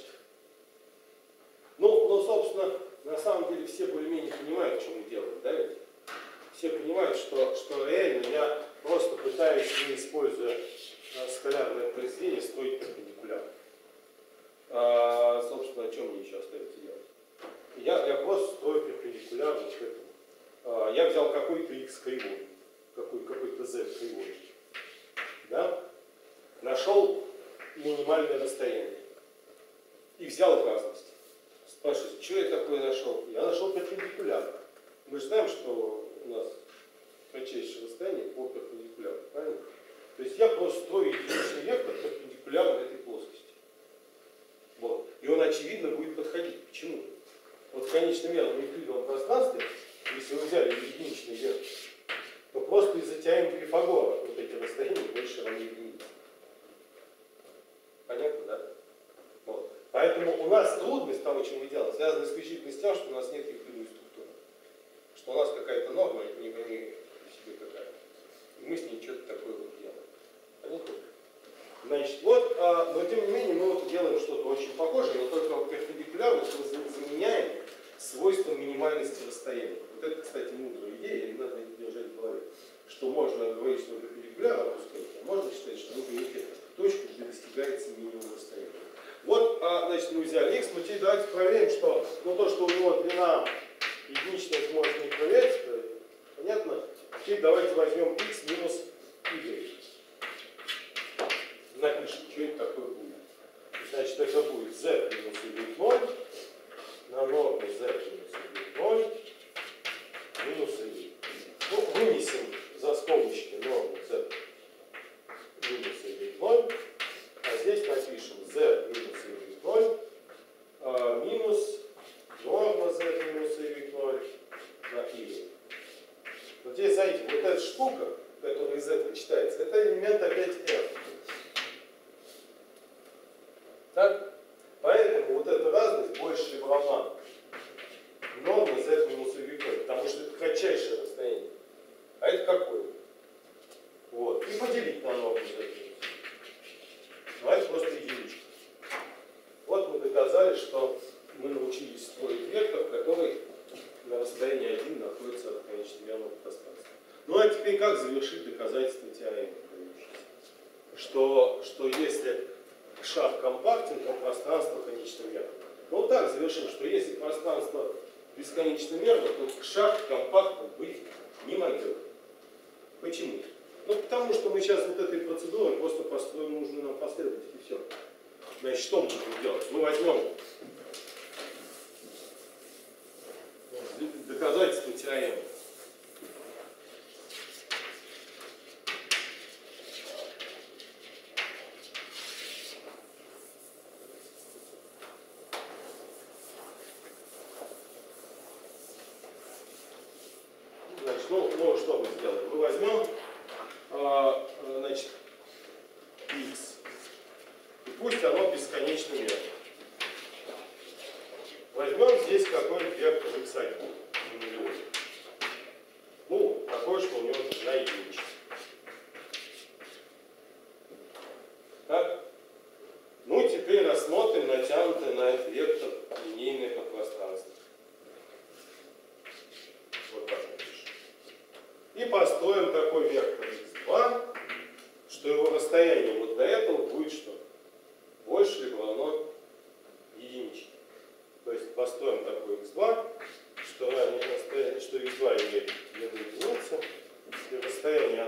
Speaker 1: ну, собственно, на самом деле все более-менее понимают, что мы делаем, да ведь? Все понимают, что реально я просто пытаюсь, не используя скалярное произведение, строить перпендикулярно. Собственно, о чем мне еще остается делать? Я просто строю перпендикулярно к этому. Я взял какой-то x кривой, какой-то z кривой. Да? Нашел минимальное расстояние. И взял разность. Спрашивайте, что я такое нашел? Я нашел перпендикулярно. Мы же знаем, что у нас кратчайшее расстояние по перпендикуляру, правильно? То есть я просто строю единичный вектор перпендикулярно этой плоскости. Вот. И он, очевидно, будет подходить. Почему? Вот в конечном мерном евклидовом пространстве, если вы взяли единичный вектор, то просто из-за теоремы Пифагора вот эти расстояния больше равны единице. Понятно, да? Вот. Поэтому у нас трудность того, чем мы делаем, связана исключительно с тем, что у нас нет евклидовой структуры. Что у нас какая-то норма, не пойми себе какая. И мы с ней что-то такое вот делаем. Понятно? Значит, вот, но тем не менее мы вот делаем что-то очень похожее, но только перпендикулярно, что мы заменяем свойством минимальности расстояния. Вот это, кстати, мудрая идея, и надо это держать в голове. Что можно говорить, что перпендикулярно опускается, а можно считать, что нужно найти точку, где достигается минимум расстояния. Вот, значит, мы взяли x, мы теперь давайте проверим, что то, что у него длина единичная, это можно не проверять, понятно? Теперь давайте возьмем x минус y. Напишем, что это такое будет. Значит, это будет z минус y0 на норме z минус y0 минус y. Ну, вынесем за скобочки норму z минус y0, а здесь напишем z минус y0 минус норма z минус y0 на y. Вот здесь, смотрите, вот эта штука, которая из этого читается, это элемент опять f. Так? Поэтому вот эта разность больше либо равна норме z минус y0, потому что это кратчайшее расстояние. А это какое? Вот. И поделить на норму z минус y0. Давайте просто единичку. Вот мы доказали, что мы научились строить вектор, который на расстоянии 1 находится от конечного мерного пространства. Ну а теперь как завершить доказательство теоремы? Что если шар компактен, то пространство конечномерно. Ну вот так завершим, что если пространство бесконечномерно, то шар компактным быть не может. Почему? Ну потому что мы сейчас вот этой процедурой просто построим нужную нам последовательность и все. Значит, что мы будем делать? Мы возьмем доказательство теоремы. Значит, ну что мы сделаем? Мы возьмем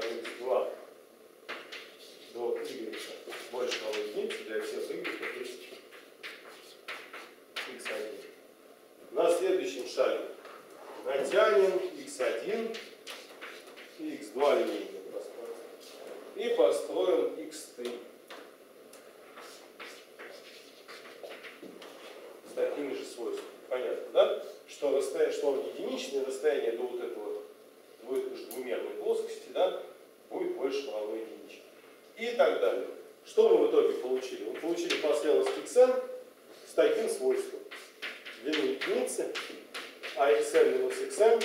Speaker 1: x2 до y больше равно единице для всех y есть x1. На следующем шаге натянем x1 и x2 линейное пространство и построим x3 с такими же свойствами. Понятно, да? Что единичное расстояние до вот этого двумерной плоскости, да, будет больше равно единичке. И так далее. Что мы в итоге получили? Мы получили последовательность xn с таким свойством. Длины единицы, а xn минус xn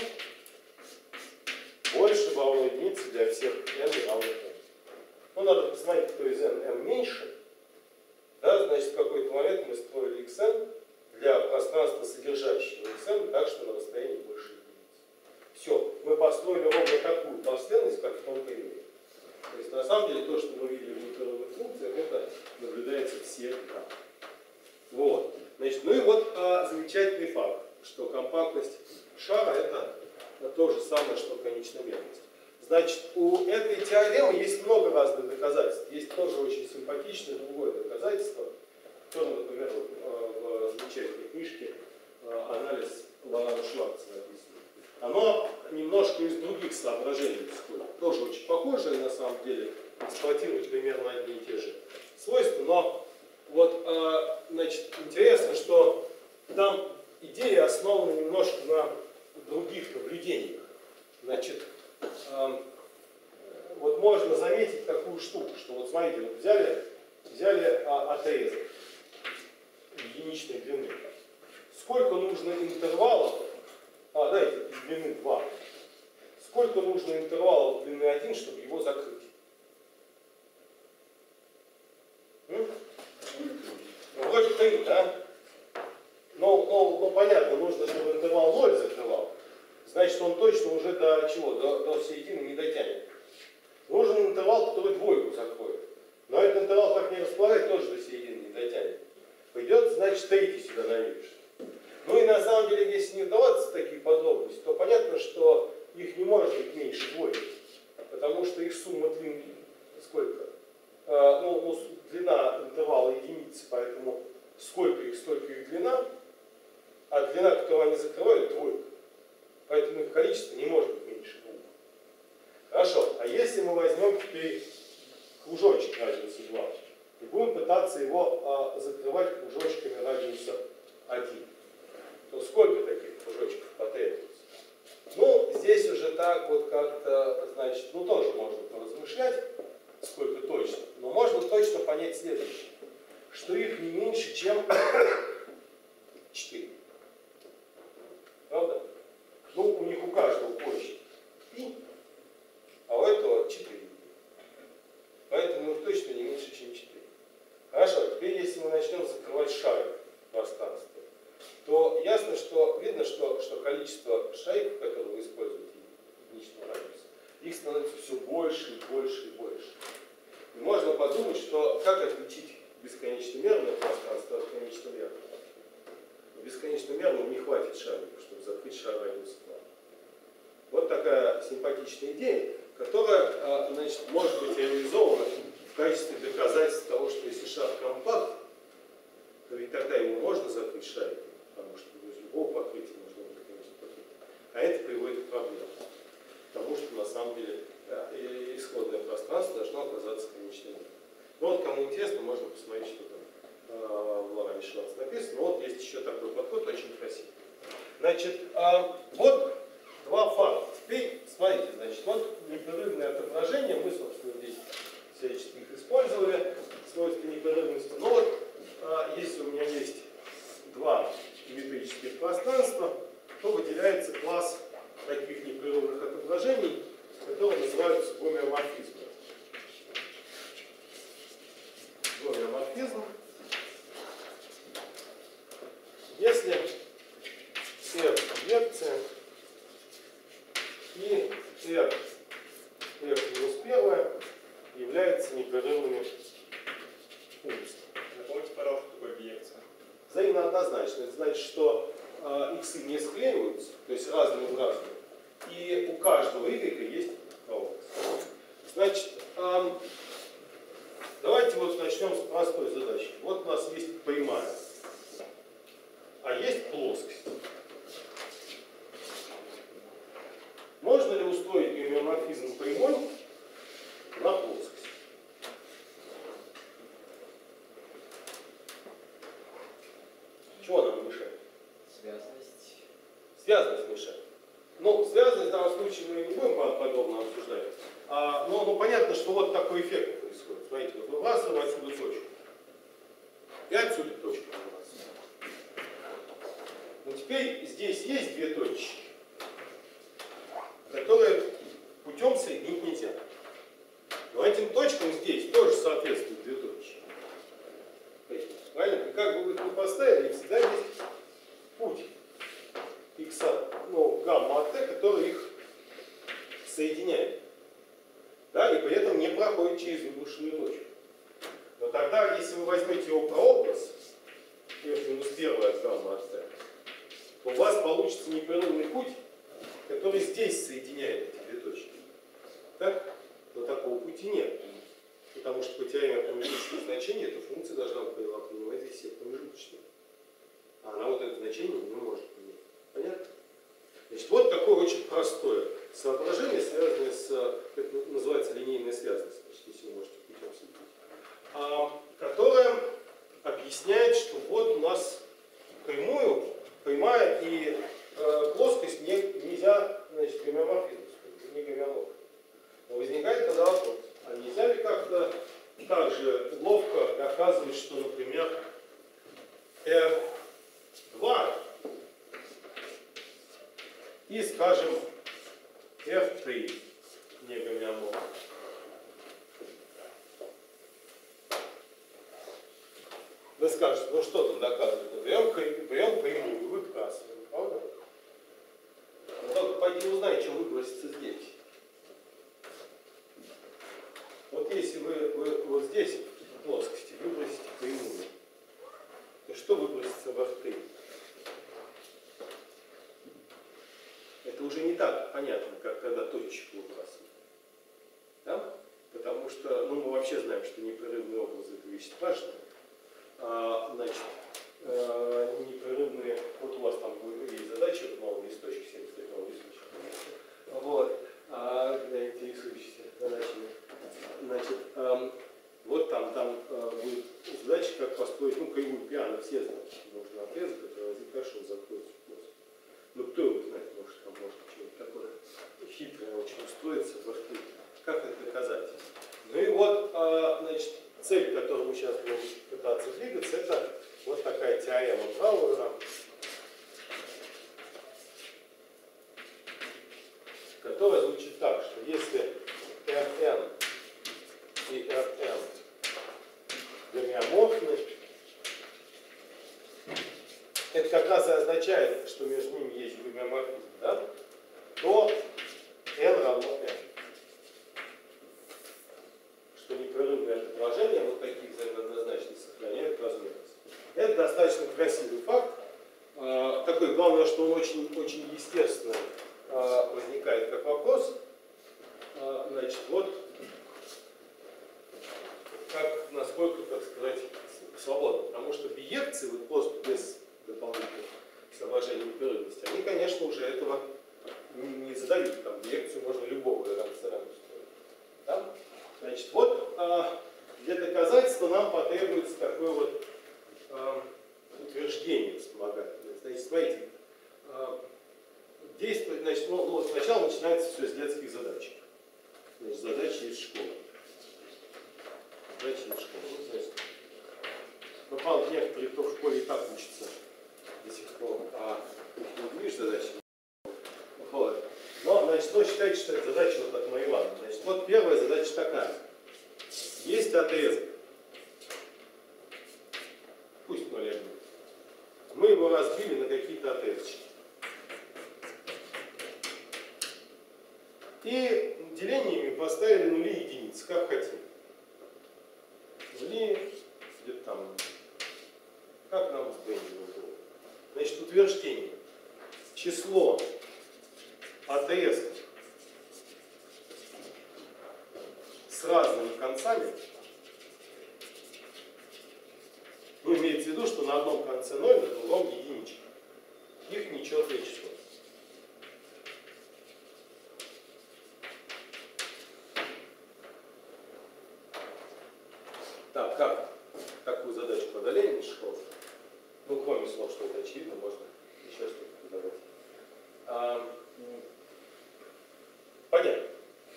Speaker 1: больше равно единице для всех n равно n. Ну, надо посмотреть, кто из n меньше. Да, значит, в какой-то момент мы строили xn для пространства, содержащего xn, так что на расстоянии больше единицы. Все, мы построили ровно такую последовательность, как в том примере. То есть, на самом деле, то, что мы видели в непрерывных функциях, это наблюдается всегда. Вот. Значит, ну и вот замечательный факт, что компактность шара это то же самое, что конечномерность. Значит, у этой теоремы есть много разных доказательств. Есть тоже очень симпатичное другое доказательство, которое, например, в замечательной книжке «Анализ Лорана Шварца» написано. Оно немножко из других соображений исходит. Тоже очень похожее, на самом деле, эксплуатирует примерно одни и те же свойства, но вот, значит, интересно, что там идея основана немножко на других наблюдениях. Значит, вот можно заметить такую штуку, что вот смотрите, вот взяли отрезок единичной длины. Сколько нужно интервалов, дайте длины 2, сколько нужно интервалов длины 1, чтобы его закрыть? Вроде 3, да? Но понятно, нужно, чтобы интервал 0 закрывал. Значит, он точно уже до чего? До середины не дотянет. Нужен интервал, который двойку закроет. Но этот интервал, как не располагать, тоже до середины не дотянет. Пойдет, значит, третий сюда наведешь. Ну и на самом деле, если не вдаваться в такие подробности, то понятно, что их не может быть меньше двойки. Потому что их сумма длин сколько? Длина интервала единицы, поэтому сколько их, столько их длина. А длина, которую они закрывают, двойка. Поэтому их количество не может быть меньше двух. Хорошо, а если мы возьмем теперь кружочек радиуса 2 и будем пытаться его закрывать кружочками радиуса 1, то сколько таких кружочков потребуется? Ну, здесь уже так вот как-то, значит, тоже можно поразмышлять, сколько точно, но можно точно понять следующее, что их не меньше, чем 4. Правда? Ну, у них у каждого площадь π, а у этого 4. Поэтому их точно не меньше, чем 4. Хорошо, теперь если мы начнем закрывать шарик в пространстве, то ясно, что видно, что количество шариков, которые вы используете единичного радиуса, их становится все больше и больше и больше. И можно подумать, что как отличить бесконечномерное пространство от конечномерного. Бесконечномерному не хватит шариков, чтобы закрыть шар радиуса 2. Вот такая симпатичная идея, которая, значит, может быть реализована в качестве доказательства того, что если шар компакт, то ведь тогда его можно закрыть шариком, потому что без любого покрытия можно будет, конечно, покрыть. А это приводит к проблемам. Потому что на самом деле исходное пространство должно оказаться конечномерным. Ну вот, кому интересно, можно посмотреть, что там в Лоране Шварце написано. Вот есть еще такой подход, очень красивый. Значит, вот два факта. Теперь смотрите, значит, вот непрерывное отображение, мы, собственно, здесь всячески их использовали, свойства непрерывности. Но вот, если у меня есть два геометрических пространства, то выделяется класс таких непрерывных отображений, которые называются гомеоморфизмом. Гомеоморфизм. Если R инверция и R минус 1 являются непрерывными функциями.
Speaker 2: Напомните, пожалуйста, что такое биекция.
Speaker 1: Взаимно однозначно. Это значит, что иксы не склеиваются, то есть разные в разные, и у каждого y есть проводность. Давайте вот начнем с простой задачи. Вот у нас есть прямая, а есть плоскость. Можно ли устроить гомеоморфизм прямой на плоскость? Чего нам мешает?
Speaker 2: Связность.
Speaker 1: Связанность мешает. Ну, связанность в данном случае мы не будем подробно обсуждать. Но понятно, что вот такой эффект происходит. Смотрите, вот выбрасываем отсюда точку. И отсюда точку выбрасываем. Но теперь здесь есть две точки, которые путем соединить нельзя. Но этим точкам здесь тоже соответствуют две точки. Правильно? И как бы вы их не поставили, всегда есть путь x, гамма от t, который их соединяет. Да, и при этом не проходит через выброшенную точку. Но тогда, если вы возьмете его прообраз, f-1 от гамма от t, то у вас получится непрерывный путь, который здесь соединяет эти две точки. Так? Но такого пути нет. Потому что по теореме промежуточных значений эта функция должна принимать здесь все промежуточные. А она вот это значение не может принять. Понятно? Значит, вот такое очень простое соображение, связанное с, это называется линейная связанность, если вы можете путем следить, которое объясняет, что вот у нас прямая и плоскость нельзя, значит, гомеоморфизм, не гомеоморф. Но возникает тогда вопрос, а нельзя ли как-то так же ловко доказывать, что, например, R2 и, скажем, R3 не гомеоморф. Вы скажете, ну что там доказывать? Берем прямую, выбрасываем, правда? Но только пойди узнай, что выбросится здесь. Вот если вы вот здесь, в плоскости, выбросите прямую, то что выбросится в R3? Это уже не так понятно, как когда точечку выбрасывают. Да? Потому что, мы вообще знаем, что непрерывные образы это вещь страшная. Значит, непрерывные, вот у вас там есть задача в новом листочке, 73-м листочке. Вот, для интересующихся задачами. Значит, вот там будет задача, как построить, кривую пиано, все знают, что нужно отрезок, который возникает, он заходит в плоскость. Ну, кто его знает, может, там может что-нибудь такое хитрое очень устроиться в рту. Как это доказать? Ну и вот, значит, цель, к которой мы сейчас будем пытаться двигаться, это вот такая теорема Брауэра, которая звучит так, что если Rn и Rn гомеоморфны, это как раз и означает, что между ними есть гомеоморфизм, да? То n равно n. Что непрерывное отображение вот таких взаимооднозначных сохраняет размерность. Это достаточно красивый факт. Такой, главное, что он очень, очень естественно возникает как вопрос. Значит, вот как, насколько, так сказать, свободно. Потому что биекции, вот просто без дополнительных соображений непрерывности, они, конечно, уже этого не задают. Там биекцию можно любого рамцерана устроить. Да? Значит, вот для доказательства нам потребуется такое вот утверждение вспомогательное. Значит, смотрите, действовать, значит, сначала начинается все с детских задачек. Значит, задачи из школы. Задачи из школы. Вот, значит, правда, некоторые, кто в школе и так учатся до сих пор, не видишь задачи. Вот. Но, значит, считайте, что это задача вот от моей Ивана. Значит, вот первая задача такая. Есть отрезок. Пусть 0,1. Мы его разбили на какие-то отрезочки. И делениями поставили нули и единицы, как хотим. Нули, где-то там, как нам с Бенджином было. Значит, утверждение. Число отрезков с разными концами. Ну, имеется в виду, что на одном конце 0, на другом единичка. Их нечетное число. Так, как такую задачу преодоления школы? Ну, кроме слов, что это очевидно, можно еще что-то придавать. Понятно.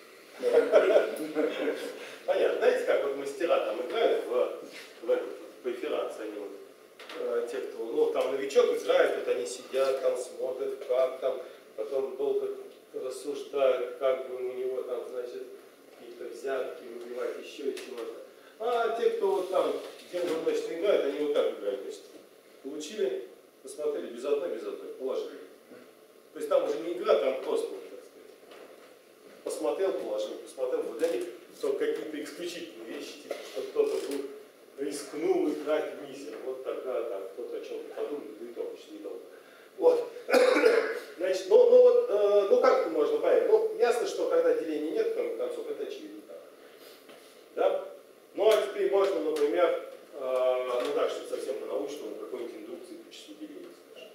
Speaker 1: Понятно. Знаете, как вот мастера там играют в преферанс, они вот, те, кто, ну, там новичок играет, вот они сидят, там смотрят, как там, потом долго рассуждают, как бы у него там, значит, какие-то взятки выбивать, еще чего-то. А те, кто вот там денно-ночно играют, они вот так играют. То есть получили, посмотрели, без одной, положили. То есть там уже не игра, там просто, так сказать. Посмотрел, положил, посмотрел. Вот для них какие-то исключительные вещи, типа, что кто-то вдруг рискнул играть в мизер. Вот тогда там кто-то о чем-то подумал, да и то очень недолго. Вот. Значит, ну как это можно понять? Ну, ясно, что когда деления нет, кроме концов, это очевидно так. Да? Ну, а теперь можно, например, ну так, чтобы совсем по-научному, какой-нибудь индукции по числу делений, скажем.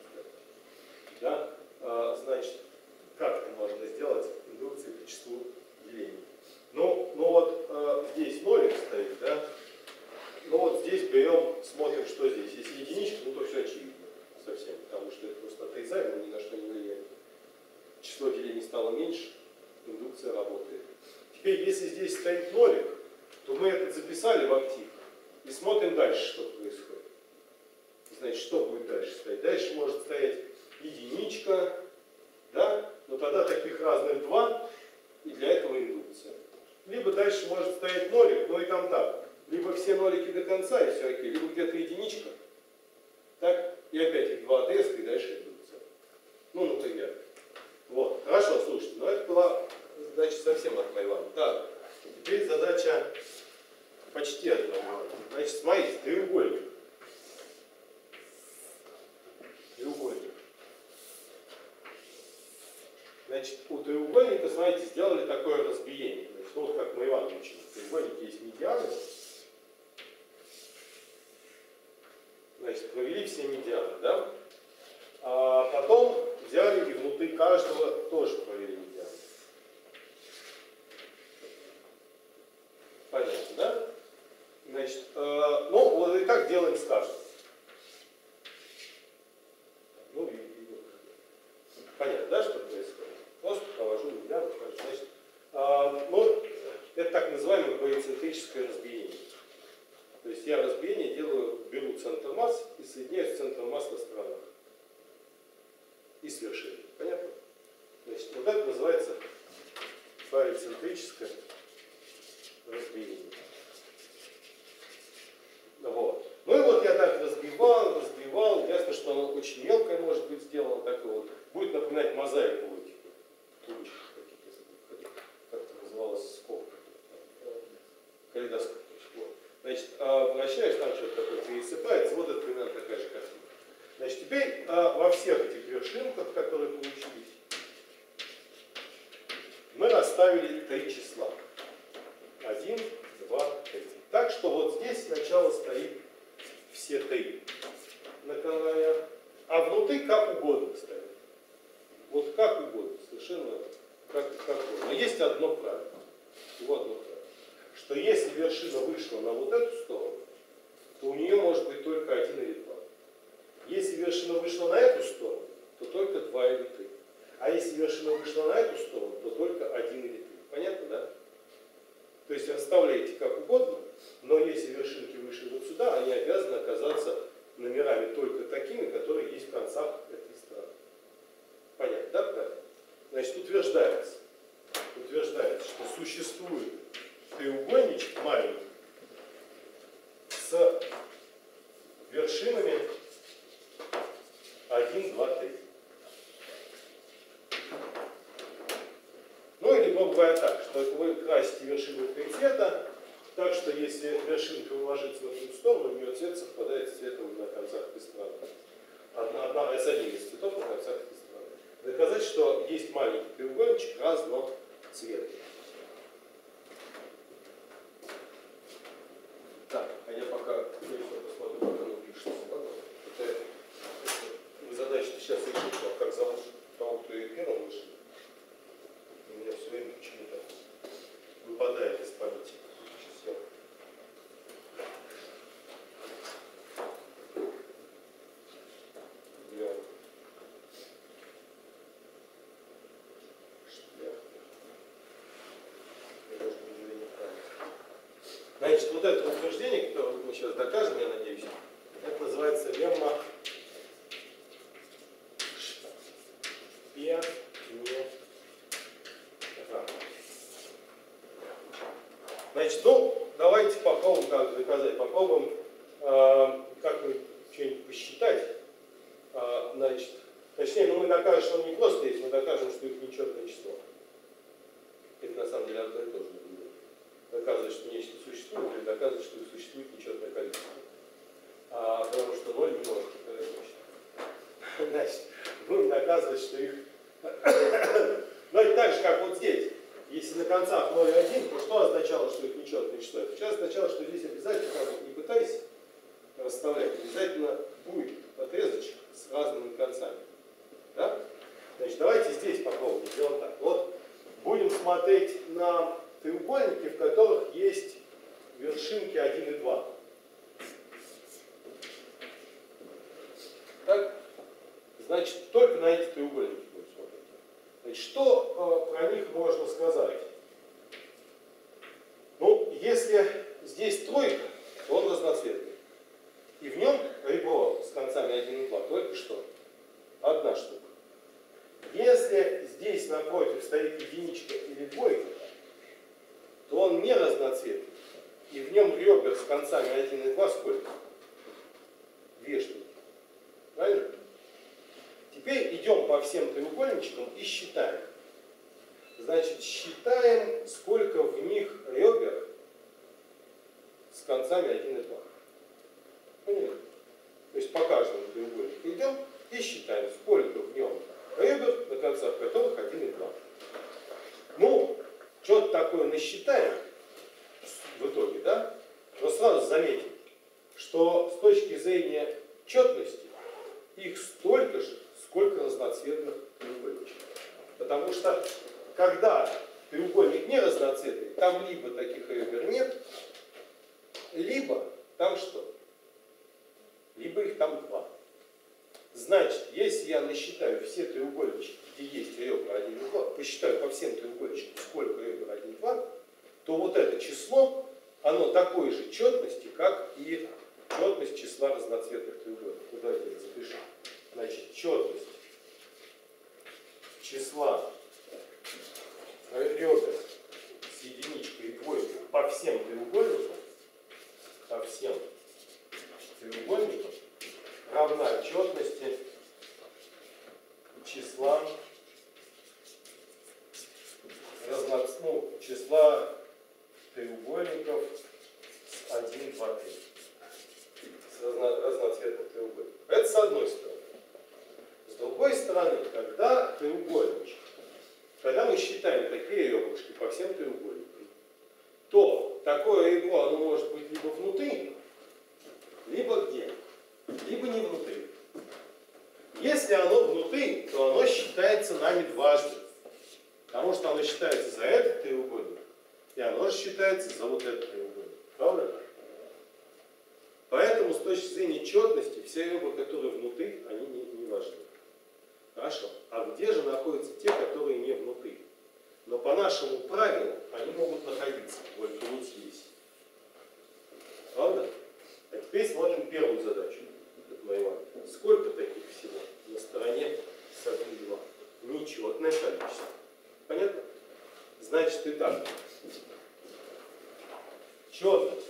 Speaker 1: Да? Значит, как это можно сделать, индукции по числу делений? Ну вот здесь нолик стоит, да? Ну вот здесь берем, смотрим, что здесь. Если единичка, ну то все очевидно совсем, потому что это просто отрезаемо, ни на что не влияет. Число делений стало меньше, индукция работает. Теперь, если здесь стоит нолик, то мы это записали в актив и смотрим дальше, что происходит. Значит, что будет дальше стоять? Дальше может стоять единичка, да? Но тогда таких разных два, и для этого индукция. Либо дальше может стоять нолик, но и там так. Либо все нолики до конца, и все окей, либо где-то единичка, так, и опять их два отрезка, и дальше индукция. Ну, например. Вот, хорошо, слушайте, но это была, значит, совсем от Майвана. Так, теперь задача почти от Майвана. Значит, смотрите, треугольник. Значит, у треугольника, смотрите, сделали такое разбиение. Значит, ну, вот как Майван учил. В треугольнике есть медианы. Значит, провели все медианы, да? А потом взяли и внутри каждого тоже провели медианы. Понятно, да? Значит, ну, вот и так делаем с каждым. Ну, понятно, да, что происходит? Просто положу медианы. Значит, ну, это так называемое коэффициентрическое разбиение. То есть я разбиение делаю, беру центр масс и соединяю с центром масс на сторонах. И с вершиной. Понятно? Значит, вот это называется барицентрическое разбиение. Вот. Ну и вот я так разбивал. Ясно, что оно очень мелкое может быть сделано. Такое вот. Будет напоминать мозаиковую типа трубочку, как это называлось, скобка. Калейдоскоп. Вот. Значит, вращаешь, там что-то такое пересыпается. Вот это примерно такая же картина. Значит, теперь во всех этих вершинках, которые получились, мы расставили три числа. 1, 2, 3. Так что вот здесь сначала стоит все три на канале, а внутри как угодно стоит. Вот как угодно, совершенно как угодно. Но есть одно правило. Всего одно правило. Что если вершина вышла на вот эту сторону, то у нее может быть только 1 или 2. Если вершина вышла на эту сторону, то только 2 или 3. А если вершина вышла на эту сторону, то только 1 или 3. Понятно, да? То есть расставляете как угодно, но если вершинки вышли вот сюда, они обязаны оказаться номерами только такими, которые есть в концах этой стороны. Понятно, да? Правильно? Значит, утверждается, что существует треугольничек маленький с вершинами 1, 2, 3. Ну или, грубо говоря, так, что вы красите вершину в 3 цвета, так что если вершинка ложится в эту сторону, у нее цвет совпадает с цветом на концах этой стороны. Одна с одним из цветов на концах этой стороны. Доказать, что есть маленький треугольничек разного цвета. выпадает из памяти. Сейчас я гляну. Значит, вот это утверждение, которое мы сейчас докажем, я надеюсь, это называется лемма Шпенера. Значит, ну, давайте попробуем как доказать. Попробуем как-нибудь что-нибудь посчитать. Значит, точнее, ну, мы докажем, что он не просто есть, мы докажем, что это нечетное число. Это на самом деле одно и то же. Доказывать, что нечто существует, или доказывать, что существует нечетное количество. Потому что 0 не может доказать нечто. Значит, будем доказывать, что их... Но это так же, как вот здесь. Если на концах 0 и 1, то что означало, что это нечетное число? Это означало, что здесь обязательно, как не пытайся расставлять, обязательно будет отрезочек с разными концами. Да? Значит, давайте здесь попробуем сделать так. Вот будем смотреть на треугольники, в которых есть вершинки 1 и 2. Так? Значит, только на эти треугольники будем смотреть. Значит, что про них можно сказать? Ну, если здесь тройка, то он разноцветный. И в нем ребро с концами 1 и 2 только что одна штука. Если здесь напротив стоит единичка или двойка, то он не разноцветный. И в нем ребер с концами 1 и 2 сколько? 2 штуки. Правильно? Теперь идем по всем треугольничкам и считаем. Значит, считаем, сколько в них ребер с концами 1 и 2. Поняли? То есть по каждому треугольнику идем и считаем, сколько в нем ребер, на концах которых 1 и 2. Ну, что-то такое насчитаем в итоге, да? Но сразу заметим, что с точки зрения четности их столько же, сколько разноцветных треугольничков. Потому что, когда треугольник не разноцветный, там либо таких ребер нет, либо там что? Либо их там 2. Значит, если я насчитаю все треугольнички, где есть ребра 1 и 2, посчитаю по всем треугольничкам, сколько ребер 1 и 2, то вот это число, оно такой же четности, как и четность числа разноцветных треугольников. Ну, давайте я запишу. Значит, четность числа ребер с единичкой и двойкой по всем треугольникам, равна четности числа числа треугольников с 1, 2, 3. С разноцветных треугольников. Это с одной стороны. С другой стороны, когда мы считаем такие ребрышки по всем треугольникам, то такое ребро, оно может быть либо внутри, либо где? Либо не внутри. Если оно внутри, то оно считается нами дважды. Потому что оно считается за этот треугольник, и оно же считается за вот этот треугольник. Правда? Поэтому с точки зрения четности все ребра, которые внутри, они не важны. Хорошо. А где же находятся те, которые не внутри? Но по нашему правилу они могут находиться только вот здесь. Правда? А теперь смотрим первую задачу. Сколько таких всего на стороне с 1 и 2? Нечетное количество. Понятно? Значит, итак, четность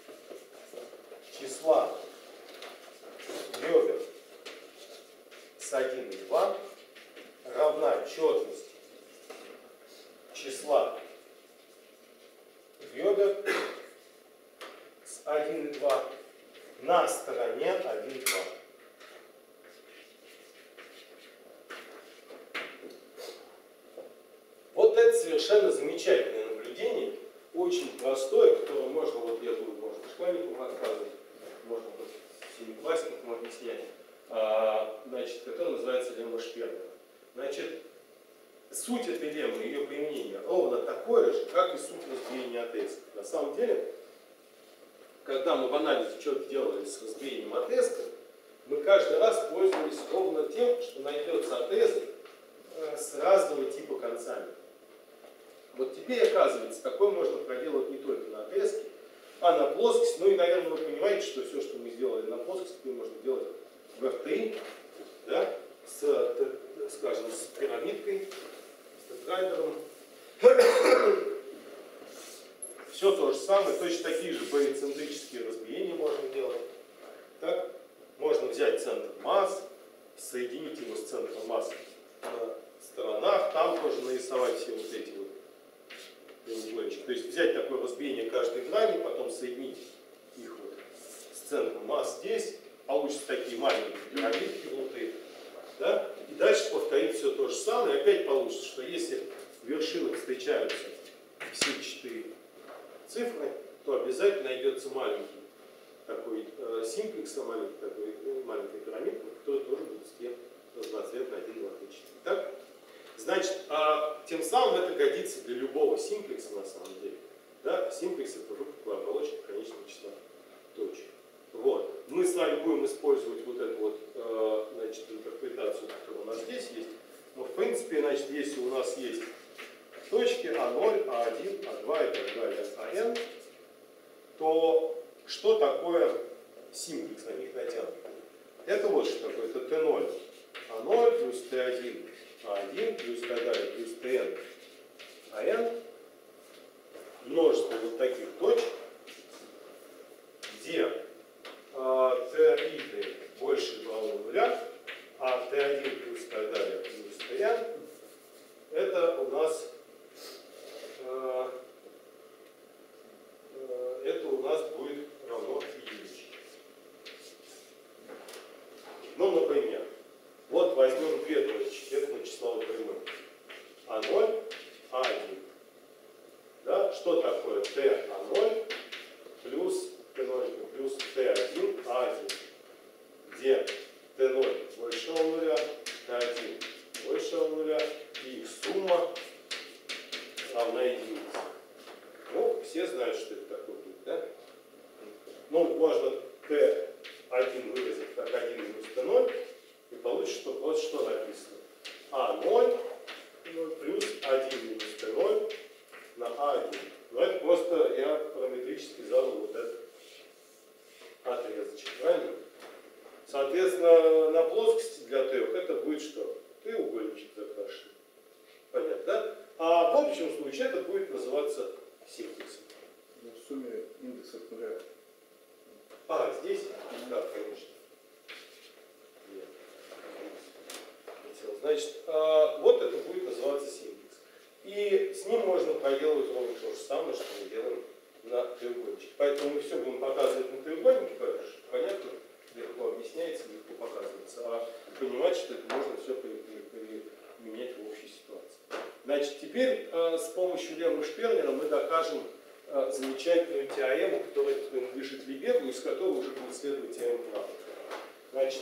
Speaker 1: числа ребер с 1 и 2 равна четности числа ребер с 1 и 2 на стороне 1 и 2. Вот это совершенно замечательное наблюдение, очень простое, которое можно, вот я думаю, можно школьникам рассказывать, можно семиклассникам объяснять, значит, которое называется лемма Шпенера. Значит, суть этой леммы, ее применение ровно такое же, как и суть разбиения отрезка. На самом деле, когда мы в анализе что-то делали с разбиением отрезка, мы каждый раз пользовались ровно тем, что найдется отрезок с разного типа концами. Вот теперь оказывается, такое можно проделать не только на отрезке, а на плоскости. Ну и, наверное, вы понимаете, что все, что мы сделали на плоскости, теперь можно делать в R3, да, скажем, с пирамидкой, с тетрайдером. Все то же самое, точно такие же барицентрические разбиения можно делать. Так? Можно взять центр масс, соединить его с центром масс на сторонах, там тоже нарисовать все вот эти вот треугольнички. То есть взять такое разбиение каждой грани, потом соединить их вот с центром масс здесь, получится такие маленькие пирамидки внутри. Да? И дальше повторить все то же самое, и опять получится, что если в вершинах встречаются все 4 цифры, то обязательно найдется маленький такой симплекс, маленькая пирамидка, которая тоже будет разноцветна 1, 2, 3, 4. Так? Значит, тем самым это годится для любого симплекса на самом деле. Да? Симплекс — это выпуклая оболочка конечного числа точек. Вот. Мы с вами будем использовать вот эту вот, значит, интерпретацию, которая у нас здесь есть. Но в принципе, значит, если у нас есть точки А0, А1, А2 и так далее, АН, то что такое симплекс на них натянут? Это вот что такое. Это Т0, А0 плюс Т1, А1 плюс так далее, плюс Тн, АН. Множество вот таких точек, где Т1 больше равно нуля, а Т1 плюс так далее плюс Тн, это у нас будет равно единичке. Ну, например, вот возьмем две точки, это на числовой прямой. А0, А1. Да? Что такое Т А0 плюс Т0 плюс Т1 А1? Где Т0 больше нуля, Т1 больше нуля, и их сумма равна единице. Ну, все знают, что это такое будет, да? Ну, можно Т1 выразить как 1 минус Т0, и получится, что вот что написано. А0 плюс 1 минус Т0 на А1. Но это просто я параметрически задал вот этот отрезочек, правильно? Соответственно, на плоскости для Т это будет что? Треугольничек закрашенный. Понятно, да? А в общем случае это будет называться симплексом.
Speaker 3: В сумме индекс от нуля.
Speaker 1: Здесь? Да, конечно. Нет. Значит, вот это будет называться симплекс. И с ним можно проделывать ровно то же самое, что мы делаем на треугольничке. Поэтому мы все будем показывать на треугольнике, потому что понятно, легко объясняется, легко показывается. А понимать, что это можно все применять в общей ситуации. Значит, теперь с помощью леммы Шпернера мы докажем замечательную теорему, которая принадлежит Лебегу, из которой уже будет следовать теорема Права. Значит,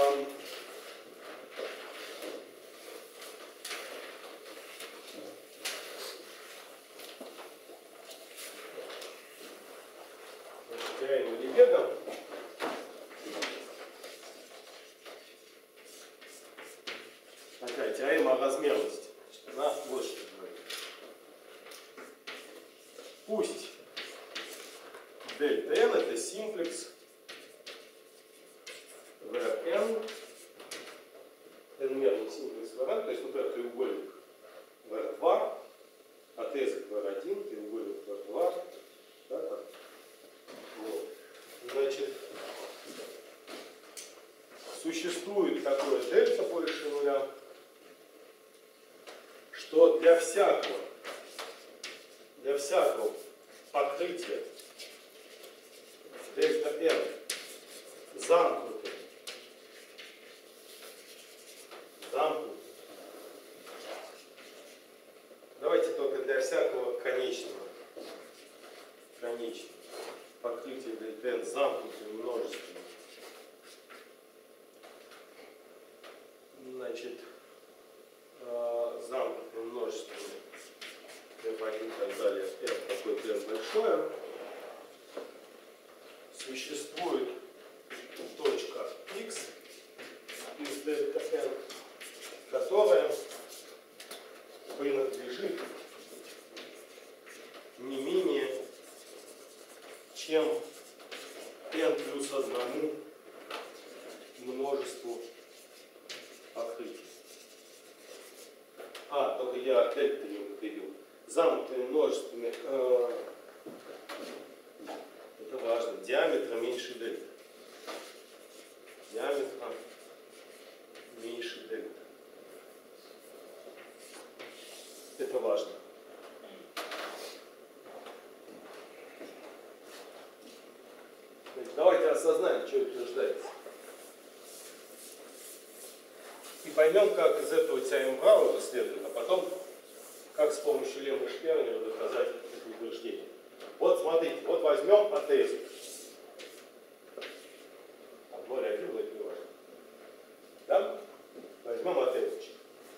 Speaker 1: теорема Лебега. Такая теорема о размерности. Она вот что говорит. Пусть дельта n это симплекс Vn, n-мерный симплекс Vn, то есть вот этот треугольник V2, отрезок V1, треугольник V2, да, так. Вот. Значит, существует такое дельта больше нуля, что для всякого покрытия дельта n замкнутым, давайте только для всякого конечного покрытия дельта n замкнутым множеством, значит, замкнутым такое. Существует точка x из дельта n, которая принадлежит не менее чем n плюс 1 множеству покрытий. Только я дельта не употребил. Замкнутыми множествами, это важно, диаметра меньше дельта. Диаметра меньше дельта. Это важно. Значит, давайте осознаем, что утверждается. И поймем, как из этого теорема Брауэра следует, а потом, как с помощью Лемма и Шпернера доказать это утверждение. Вот смотрите, вот возьмем отрезок. 0,1, но это не важно. Да? Возьмем отрезочек.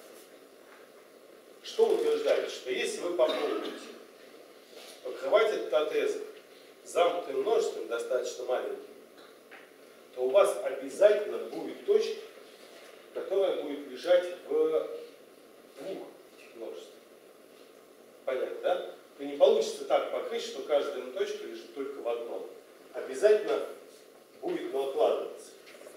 Speaker 1: Что утверждает? Что если вы попробуете покрывать этот отрезок замкнутым множеством достаточно маленьким, то у вас обязательно будет точка, которая будет лежать в двух этих множествах. Понятно, да? То не получится так покрыть, что каждая точка лежит только в одном. Обязательно будет накладываться.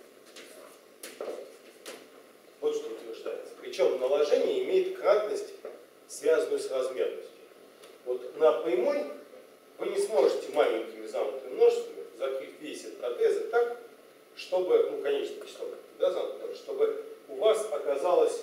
Speaker 1: Вот что утверждается. Причем наложение имеет кратность, связанную с размерностью. Вот на прямой вы не сможете маленькими замкнутыми множествами закрыть весь этот отрезок так, чтобы, конечное число, да, замкнутое, чтобы у вас оказалось,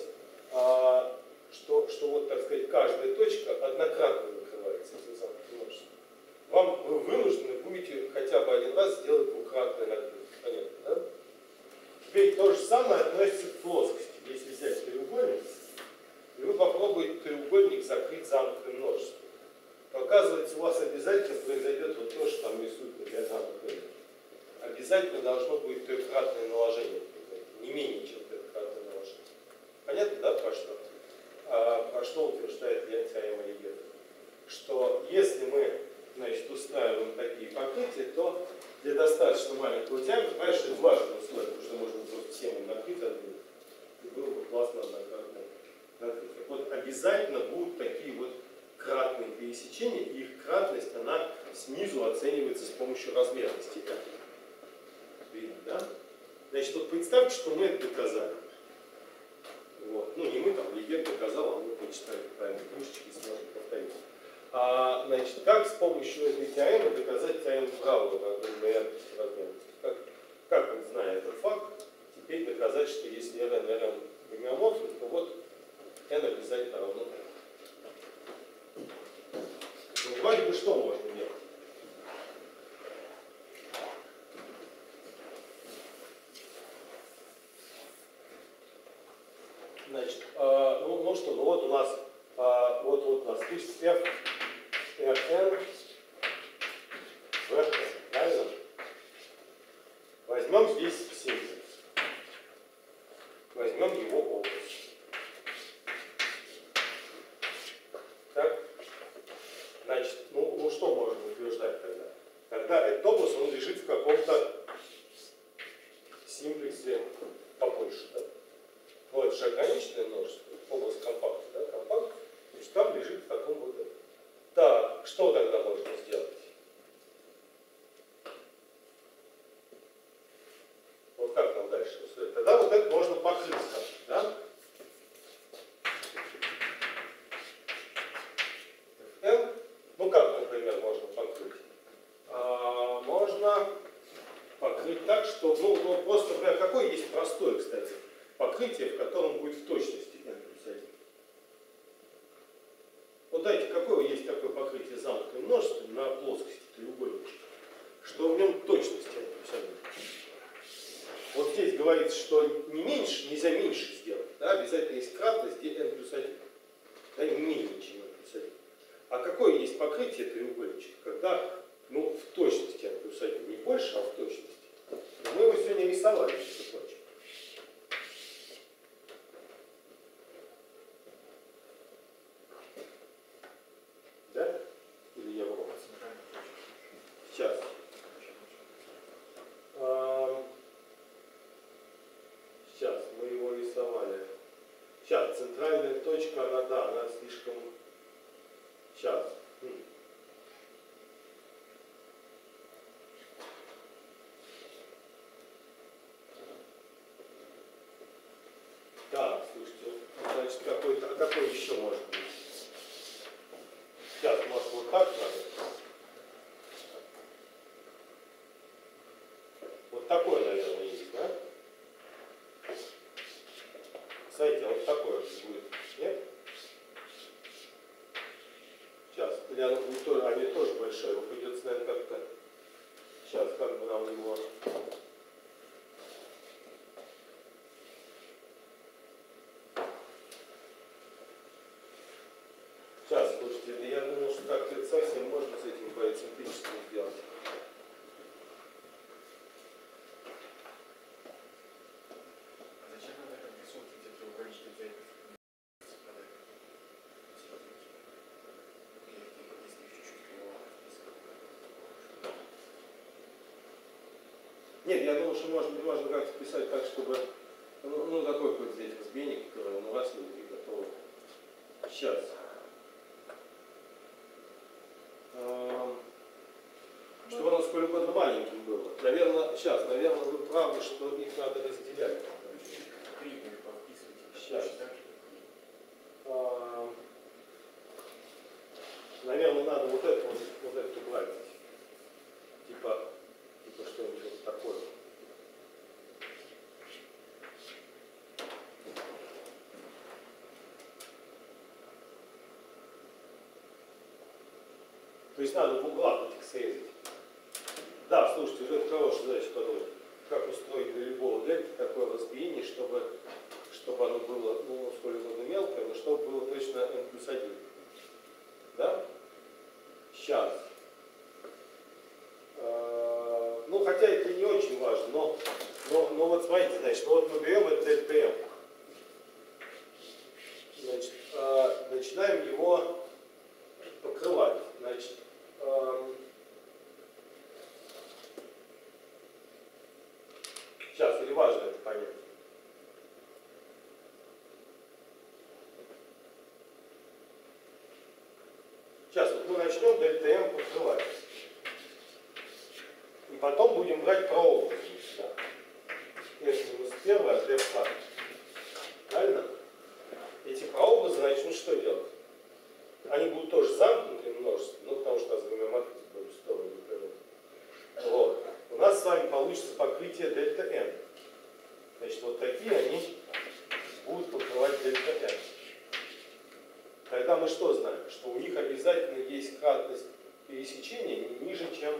Speaker 1: что вот, так сказать, каждая точка однократно накрывается этим замкнутым множеством. Вы вынуждены будете хотя бы один раз сделать двукратное накрытие. Понятно, да? Теперь то же самое относится к плоскости. Если взять треугольник, и вы попробуете треугольник закрыть замкнутым множеством, то оказывается, у вас обязательно произойдет вот то, что там рисуют на диаграммах. Обязательно должно быть трехкратное наложение. Не менее, чем трехкратное наложение. Понятно, да, про что? Про что утверждает теорема Легенда? Что если мы, значит, устраиваем такие покрытия, то для достаточно маленького диаметра, понимаешь, это важное условие, потому что можно просто всем накрыть одну, и было бы классно однократное накрытие. Вот обязательно будут такие вот кратные пересечения, и их кратность, она снизу оценивается с помощью размерности. Видно, да? Значит, вот представьте, что мы это доказали. Вот. Не мы, там, Легер доказал, а мы почитали правильные книжечки и сможем повторить. Значит, как с помощью этой теоремы доказать теорему Брауэра о двоякости размерности? Как вот, зная этот факт, теперь доказать, что если Rn гомеоморфен, то вот n обязательно равно. Вроде бы что можно делать? Значит, вот у нас, вот у нас пусть f, Rn, Vn, правильно? Возьмем здесь символ. Возьмем его область. Так? Значит, что можно утверждать тогда? Когда этот область, он лежит в каком-то симплексе побольше, да? Это же ограниченное множество, область компакта, да? Компакт, значит, там лежит в таком вот этом. Так, что тогда можно сделать? Вот как нам дальше устроить? Тогда вот это можно покрыть, да? N, как, например, можно покрыть? Можно покрыть так, что, просто, например, какое есть простое, кстати, покрытие, в котором будет в точности n плюс 1. Вот дайте, какое есть такое покрытие замкнутым множеством на плоскости треугольничка, что в нем точность n плюс 1. Вот здесь говорится, что не меньше, нельзя меньше сделать, да? Обязательно есть кратность, где n плюс 1. Да, не менее, чем n плюс 1. А какое есть покрытие треугольничка, когда, в точности n плюс 1, не больше, а в точности. Но мы его сегодня рисовали, между прочим. Да? Или я вру? точка, она, да, она слишком... Сейчас. Так, слушайте, значит, какой еще может быть? Сейчас, может, вот так надо? Вот такой, наверное, есть, да? Смотрите, вот такой вот будет. Нет? Сейчас. Или оно будет тоже, они тоже большие. Его придется, наверное, как-то... Сейчас, как бы нам его... Сейчас, слушайте, я думаю, что как-то это совсем можно с этим поэцентрическим сделать.
Speaker 2: Зачем надо как рисунки где треугольнички взять?
Speaker 1: Нет, я думаю, что можно как-то писать так, чтобы... Ну такой вот здесь разбейник, который он у вас и готовый. Сейчас. Чтобы оно сколь угодно маленьким было. Наверное, вы правы, что их надо разделять. Сейчас. Наверное, надо вот это убрать. Типа что-нибудь вот такое. То есть надо в углах этих срезать. Да, слушайте, уже это хорошая задача подумать. Как устроить для любого дельта такое разбиение, чтобы оно было, ну, сколь угодно мелкое, но чтобы было точно n+1. Да? Сейчас. Ну, хотя это не очень важно, но вот смотрите, значит, вот мы берем это дельта m. Значит, начинаем его покрывать. Значит, сейчас, или важно это понять? Сейчас, вот мы начнем дельта m покрывать. И потом будем брать прообразы. S-1 от f. Правильно? Эти прообразы начнут что делать? Они будут тоже замкнутые множество, ну потому что у нас гомеоматриза в обе стороны непрерывна. Вот. У нас с вами получится покрытие дельта n. Значит, вот такие они будут покрывать дельта n. Тогда мы что знаем? Что у них обязательно есть кратность пересечения не ниже, чем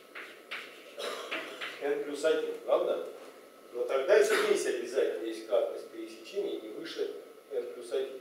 Speaker 1: n+1, правда? Но тогда здесь обязательно есть кратность пересечения не выше n+1.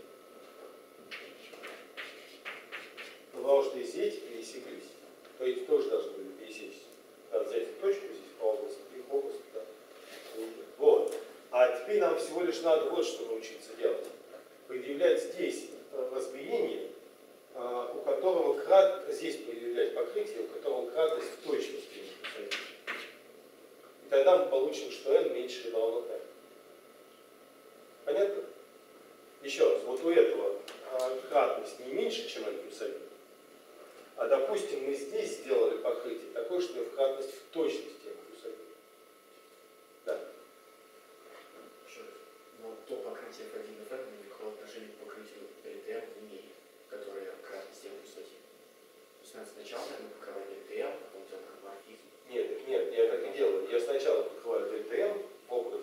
Speaker 1: Потому что и здесь пересеклись, то эти тоже должны были пересечься. Надо взять точку здесь по области, их область, да. Вот. А теперь нам всего лишь надо вот что научиться делать. Предъявлять здесь разбиение, у которого здесь предъявлять покрытие, у которого кратность в точности n+1. И тогда мы получим, что n меньше или равно n. Понятно? Еще раз, вот у этого кратность не меньше, чем n+1. А допустим, мы здесь сделали покрытие такое, что в кратность в точности n+1. Да.
Speaker 2: Еще раз. Но то покрытие в 1 f никакого отношения к покрытию дельта m не имеет, которое кратность n+1. То есть надо сначала покрывать дельта m, потом делать морфизм.
Speaker 1: Нет, я так и делаю. Я сначала покрываю дельта m в образе.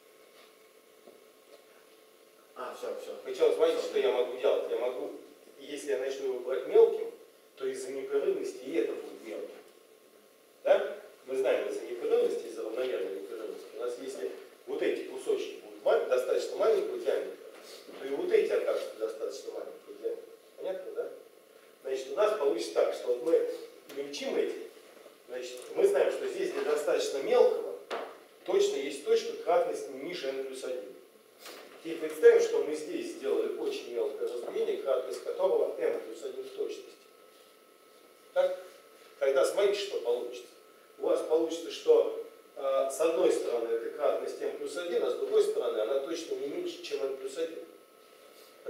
Speaker 2: Все.
Speaker 1: Причем, смотрите, что я могу делать. Я могу, если я начну его брать мелким, то из-за непрерывности и это будет мелким. Да? Мы знаем из-за непрерывности, из-за равномерной непрерывности. У нас если вот эти кусочки будут достаточно маленького диаметра, то и вот эти окажутся достаточно маленького диаметра. Понятно, да? Значит, у нас получится так, что вот мы увеличим эти. Значит, мы знаем, что здесь для достаточно мелкого точно есть точка кратность ниже n+1. И представим, что мы здесь сделали очень мелкое разбиение, кратность которого n+1 в точности. Так? Тогда смотрите, что получится. У вас получится, что с одной стороны это кратность n+1, а с другой стороны она точно не меньше, чем n+1.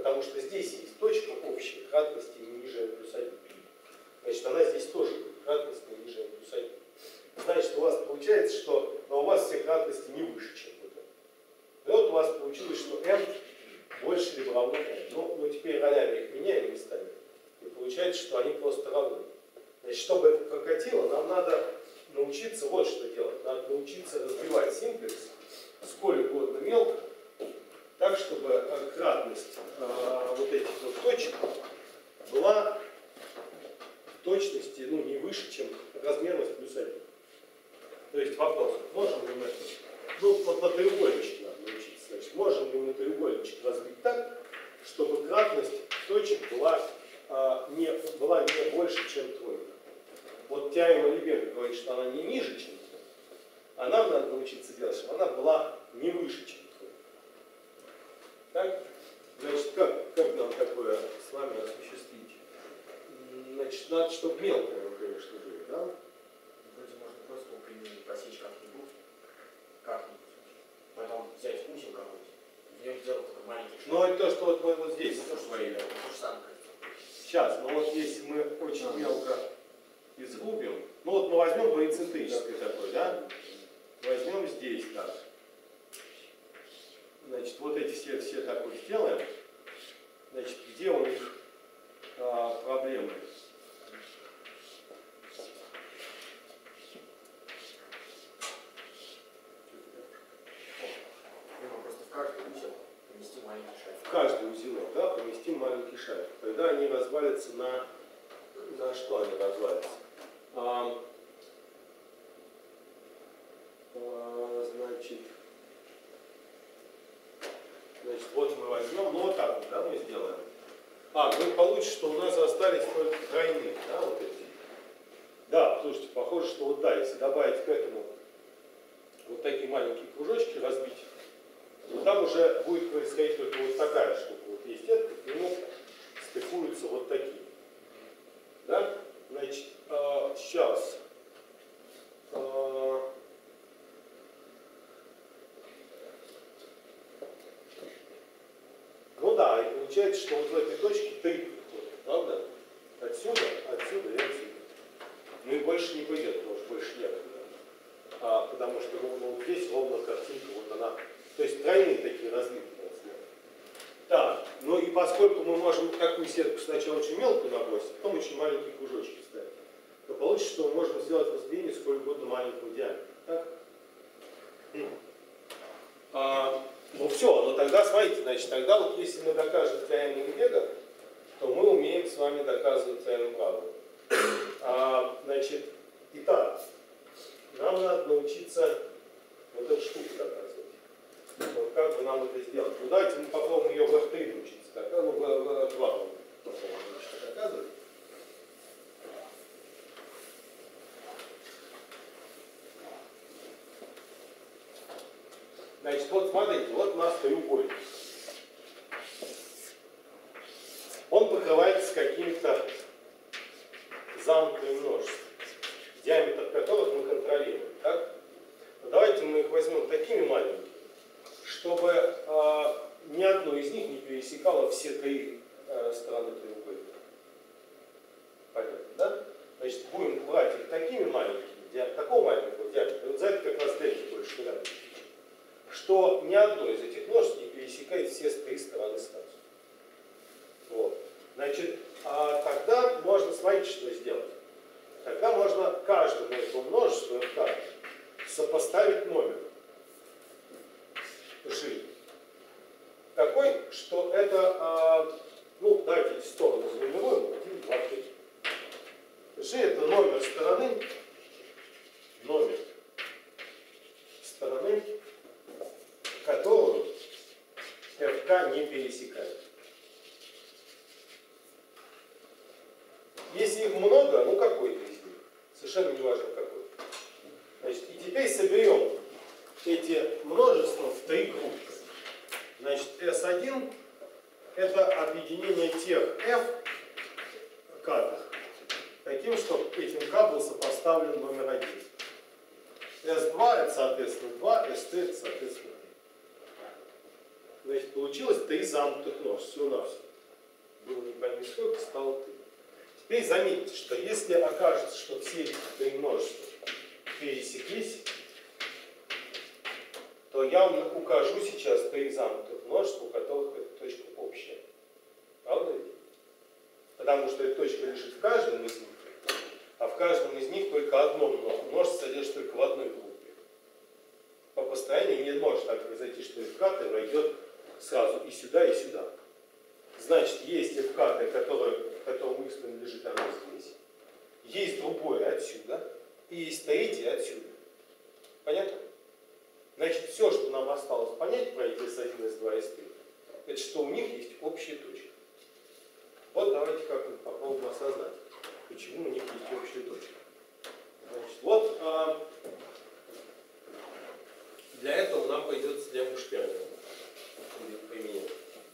Speaker 1: потому что здесь есть точка общая, кратности не ниже n плюс 1. Значит, она здесь тоже будет, кратность не ниже n плюс 1. Значит, у вас получается, что у вас все кратности не выше, чем вот это. И вот у вас получилось, что n больше либо равно n. Ну теперь ролями их меняем местами. И получается, что они просто равны. Значит, чтобы это прокатило, нам надо научиться вот что делать. Надо научиться разбивать симплекс сколь угодно мелко, так, чтобы кратность вот этих вот точек была в точности не выше, чем размерность плюс 1. То есть вопрос, можем ли мы, по треугольничку надо научиться, значит, можем ли мы треугольничек разбить так, чтобы кратность точек была не больше, чем тройка. Вот теорема Лебега говорит, что она не ниже, чем тройка, а нам надо научиться делать, чтобы она была не выше, чем тройка. Так? Значит, как нам такое с вами осуществить? Значит, надо, чтобы мелкое, конечно, было, да?
Speaker 2: Вроде можно просто применить, посечь как-нибудь. Потом взять узел какой-нибудь, в нем сделать такой маленький шаг.
Speaker 1: Ну, это то, что вот мы вот здесь.
Speaker 2: То же самое.
Speaker 1: Сейчас, вот если мы очень мелко изрубим, вот мы возьмем двоецентрический такой, да? Возьмем здесь так. Значит, вот эти все так вот сделаем. Значит, где у них проблемы?
Speaker 2: Просто в каждый узел поместим маленький шаг.
Speaker 1: В каждый узелок, да, поместим маленький шарик. Тогда они развалятся на что они развалятся? Значит, вот мы возьмем, вот так вот, да, мы сделаем. Ну получится, что у нас остались только тройные, да, вот эти. Да, слушайте, похоже, что вот да, если добавить к этому вот такие маленькие кружочки, разбить, то там уже будет происходить только вот такая штука. Вот есть это, к нему стыкуются вот такие. Да? Значит, сейчас. Ну да, и получается, что вот в этой точке 3 приходит, правда? Отсюда и отсюда. Ну и больше не пойдет, потому что больше некуда. Потому что вот здесь ровно картинка, вот она. То есть тройные такие разлики. Так, ну и поскольку мы можем такую сетку сначала очень мелкую набросить, потом очень маленькие кружочки ставить, то получится, что мы можем сделать разбиение сколь угодно маленького диаметра. Так? Ну все, но тогда, смотрите, значит, тогда вот если мы докажем теорему Лебега, то мы умеем с вами доказывать теорему Брауна. Значит, итак, нам надо научиться вот эту штуку доказывать. Вот как бы нам это сделать? Ну давайте мы попробуем ее в R3 научиться доказывать, в R2 попробуем научиться доказывать. Значит, вот смотрите, вот у нас треугольник. Он покрывается какими-то замкнутыми множествами, диаметр которых мы контролируем. Так? Но давайте мы их возьмем такими маленькими, чтобы ни одно из них не пересекало все три стороны треугольника. Понятно, да? Значит, будем брать их такими маленькими, такого маленького диаметра, вот за это как раз дельта больше не надо, что ни одно из этих множеств не пересекает все три стороны сразу. Вот. Значит, тогда можно, смотрите, что сделать. Тогда можно каждому этому множеству сопоставить номер G. Такой, что это, давайте эти стороны занумеруем, 1, 2, 3. G это номер стороны, которую FK не пересекает. Если их много, какой-то из них, совершенно не важно какой. Значит, и теперь соберем эти множества в три группы. Значит, S1 это объединение тех F катах, таким, чтобы этим К был сопоставлен номер 1. S2 это соответственно 2, S3 это соответственно 3. Значит, получилось 3 замкнутых множества всего-навсего. Было не пойми сколько, стало 3. Теперь заметьте, что если окажется, что все эти 3 множества пересеклись, то я вам укажу сейчас 3 замкнутых множества, у которых эта точка общая. Правда ведь? Потому что эта точка лежит в каждом из них, а в каждом из них только одно множество содержится только в одной группе. По построению не может так произойти, что ФК войдет сразу и сюда, и сюда. Значит, есть ФК, которому X принадлежит, оно здесь. Есть другое отсюда, и есть третье отсюда. Понятно? Значит, все, что нам осталось понять про эти S1, S2, S3, это что у них есть общая точка. Вот давайте как-нибудь попробуем осознать, почему у них есть общая точка. Значит, вот для этого нам придется лемму Шпернера применять.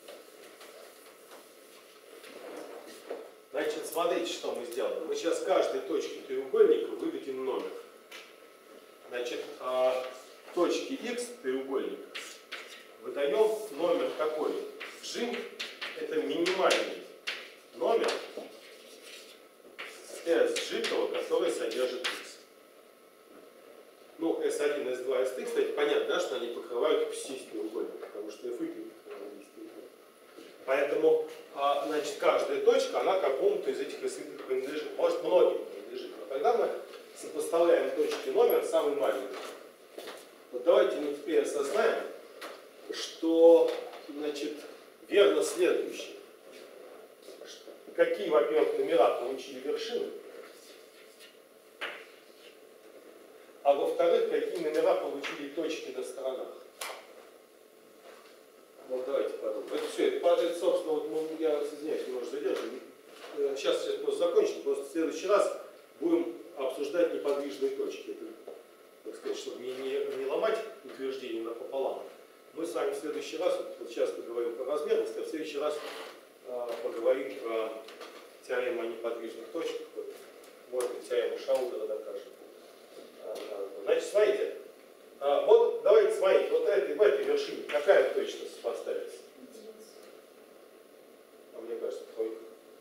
Speaker 1: Значит, смотрите, что мы сделаем. Мы сейчас каждой точке треугольника выведем номер. Значит, точки x треугольника выдаем номер какой? G – это минимальный номер S-житого, который содержит x. Ну, S1, S2, S3, кстати, понятно, да, что они покрывают все треугольники, потому что f и поэтому, значит, каждая точка, она какому-то из этих S принадлежит. Может, многим принадлежит. Но тогда мы сопоставляем точки номер самый маленький. Вот давайте мы теперь осознаем, что, значит, верно следующее. Какие, во-первых, номера получили вершины, а во-вторых, какие номера получили точки на сторонах. Вот давайте подумаем. Это все, это собственно, вот я извиняюсь, немножко задерживаю. Сейчас просто закончим, просто в следующий раз будем обсуждать неподвижные точки. Это, так сказать, чтобы не ломать утверждение напополам. Мы с вами в следующий раз, вот сейчас поговорим про размерность, а в следующий раз поговорим про теорему о неподвижных точках. Вот теорему Шаудера докажем. Значит, смотрите. Вот давайте смотреть, вот в этой вершине какая точность поставится? А мне кажется, тройка.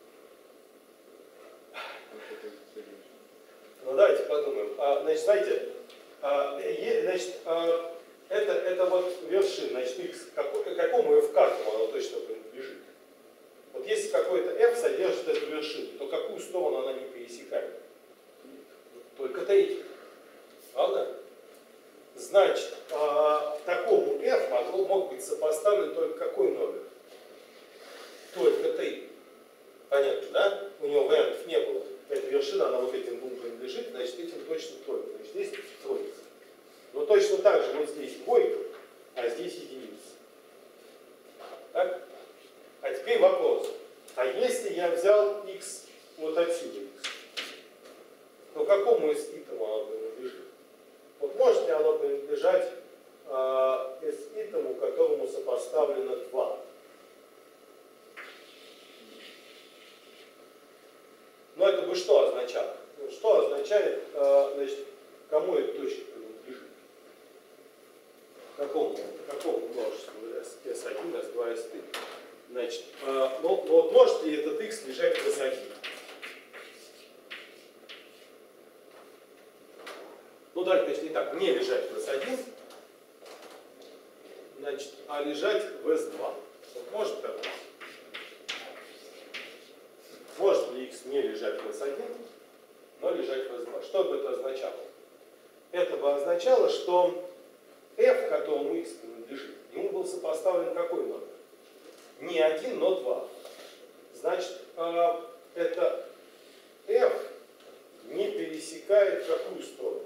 Speaker 1: Ну давайте подумаем. Значит, смотрите, значит, это вот вершина, значит, x, какому f картому оно точно принадлежит? Вот если какой-то f содержит эту вершину, то какую сторону она не пересекает? Только третью. Правда? Значит, такому f мог быть сопоставлен только какой номер? Только 3. Понятно, да? У него вариантов не было. Эта вершина, она вот этим двум принадлежит, значит, этим точно тройка. Значит, здесь тройка. Но точно так же вот здесь двойка, а здесь единица. Так? А теперь вопрос. А если я взял x вот отсюда x, то какому из итому оно принадлежит? Вот может ли оно принадлежать из итому, которому сопоставлено 2? Но это бы что означало? Что означает, значит, кому эта точка принадлежит? Какому множеству? S1, S2, S3. Значит, ну вот может ли этот x лежать в S1? Ну давайте, значит, не так, не лежать в S1, значит, а лежать в S2. Вот может так? Может ли x не лежать в S1, но лежать в S2? Что бы это означало? Это бы означало, что f, которому x принадлежит, ему был сопоставлен какой номер? Не 1, но 2. Значит, это f не пересекает какую сторону?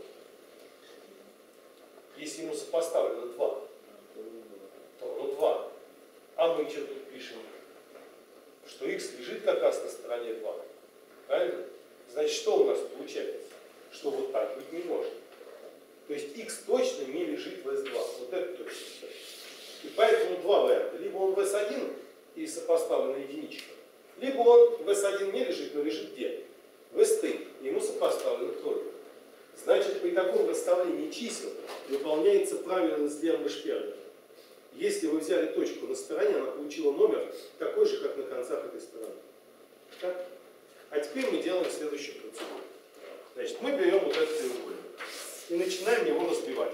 Speaker 1: Если ему сопоставлено 2, то 2. А мы что тут пишем? Что x лежит как раз на стороне 2. Правильно? Значит, что у нас получается? Что вот так быть не может. То есть x точно не лежит в S2. Вот это точно. И поэтому два варианта. Либо он в S1 и сопоставлена единичка, либо он в S1 не лежит, но лежит где? В S3. И ему сопоставлена тройка. Значит, при таком расставлении чисел выполняется правило из Леммы Шпернера. Если вы взяли точку на стороне, она получила номер такой же, как на концах этой стороны. Так? А теперь мы делаем следующую процедуру. Значит, мы берем вот этот треугольник и начинаем его разбивать.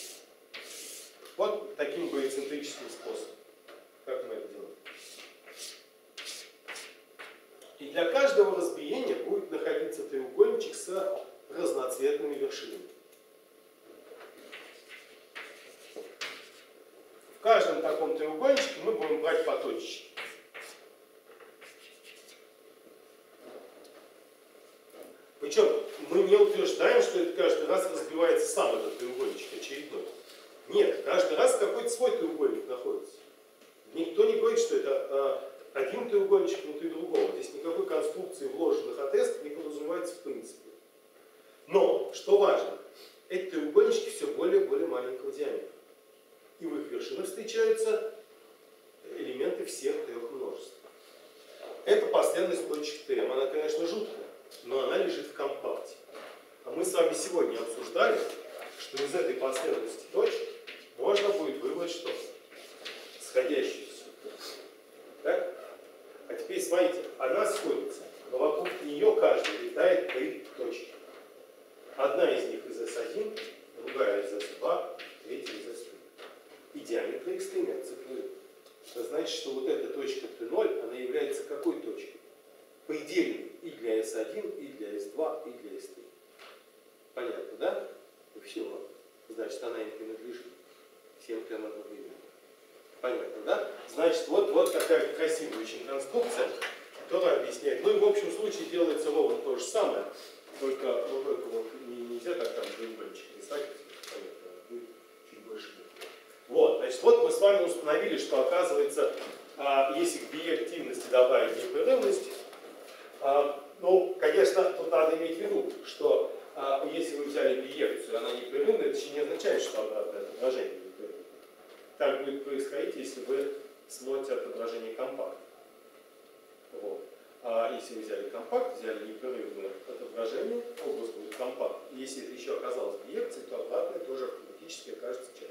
Speaker 1: Вот таким барицентрическим способом. Как мы это делаем? И для каждого разбиения будет находиться треугольничек с разноцветными вершинами. В каждом таком треугольничке мы будем брать по точечке. Причем мы не утверждаем, что это каждый раз разбивается сам этот треугольничек очередной. Нет, каждый раз какой-то свой треугольник находится. Никто не говорит, что это один треугольничек внутри другого. Здесь никакой конструкции вложенных отрезков не подразумевается в принципе. Но, что важно, эти треугольнички все более и более маленького диаметра. И в их вершинах встречаются элементы всех трех множеств. Это последовательность точек ТМ. Она, конечно, жуткая, но она лежит в компакте. А мы с вами сегодня обсуждали, что из этой последовательности точек можно будет выбрать что? Сходящуюся. Так? А теперь смотрите, она сходится, но вокруг нее каждый летает 3 точки. Одна из них из S1, другая из S2, третья из S3. И диаметр их стремятся к нулю. Это значит, что вот эта точка T0, она является какой точкой? Предельной и для S1, и для S2, и для S3. Понятно, да? И все. Значит, она им принадлежит. Всем прямо одновременно. Понятно, да? Значит, вот такая красивая очень конструкция, которая объясняет. Ну и в общем случае делается ровно то же самое, только вот нельзя так там треугольничек рисовать, понятно, будет чуть больше. Вот, значит, вот мы с вами установили, что оказывается, если к биактивности добавить непрерывность, ну, конечно, тут надо иметь в виду, что если вы взяли биекцию, она непрерывная, это еще не означает, что обратное отображение непрерывное. Так будет происходить, если вы смотрите отображение компакта. Вот. А если вы взяли компакт, взяли непрерывное отображение, область будет компакт. И если это еще оказалось биекцией, то обратное тоже автоматически окажется чем?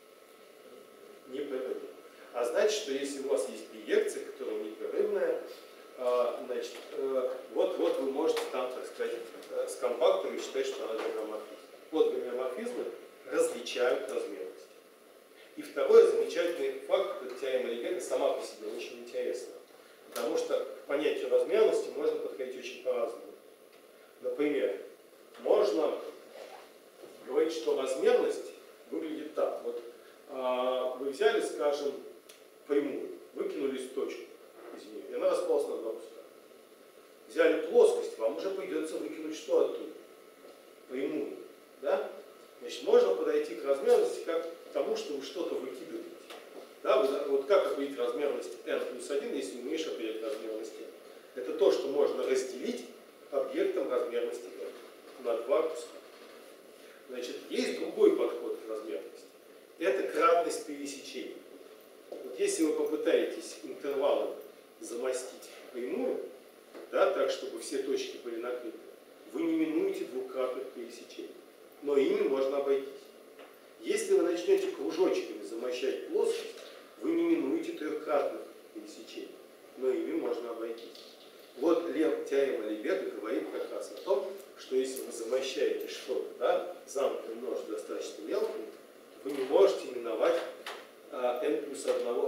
Speaker 1: Непрерывным. А значит, что если у вас есть биекция, которая непрерывная, значит, вот вы можете там, так сказать, с компактом считать, что она гомеоморфизм. Вот гомеоморфизмы различают размерность. И второй замечательный факт, это теорема Легена сама по себе очень интересна. Потому что к понятию размерности можно подходить очень по-разному. Например, можно говорить, что размерность выглядит так. Вот вы взяли, скажем, прямую, выкинули точку из нее, и она распалась на 2 куска. Взяли плоскость, вам уже придется выкинуть что оттуда? Прямую. Да? Значит, можно подойти к размерности как к тому, что вы что-то выкидываете. Да? Вот как определить размерность n плюс 1, если умеешь определять размерность n? Это то, что можно разделить объектом размерности n на 2 куска. Значит, есть другой подход к размерности. Это кратность пересечения. Вот если вы попытаетесь интервалом замостить прямую, да, так, чтобы все точки были накрыты, вы не минуете двукратных пересечений. Но ими можно обойтись. Если вы начнете кружочками замощать плоскость, вы не минуете трехкратных пересечений. Но ими можно обойтись. Вот теорема Лебега говорит как раз о том, что если вы замощаете что-то, да, замкнутый множество достаточно мелким, вы не можете именовать n плюс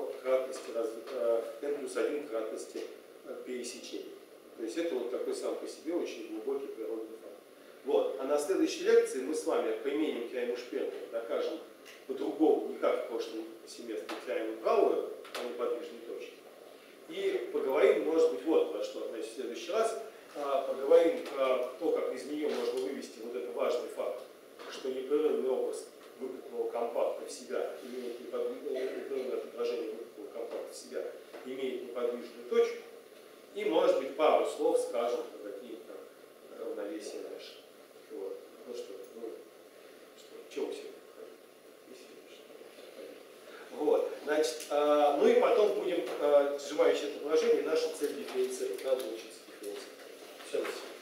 Speaker 1: 1 кратности пересечения. То есть это вот такой сам по себе очень глубокий природный факт. Вот. А на следующей лекции мы с вами применим теорему Шпернера, докажем по-другому, не как в прошлом семестре теорему Брауэра о неподвижной точке. И поговорим, может быть, вот про что. Значит, в следующий раз поговорим про то, как из нее можно вывести вот этот важный факт, что непрерывный образ выпуклого компакта в себя имеет непрерывное отображение выпуклого компакта в себя имеет неподвижную точку. И, может быть, пару слов скажем про какие-то равновесия наши. Вот. Ну что, чего все? Вот. Значит, ну и потом будем, сжимающее отображение, наша цель дифференцировать. Надо учиться дифференцировать. Все, на сегодня.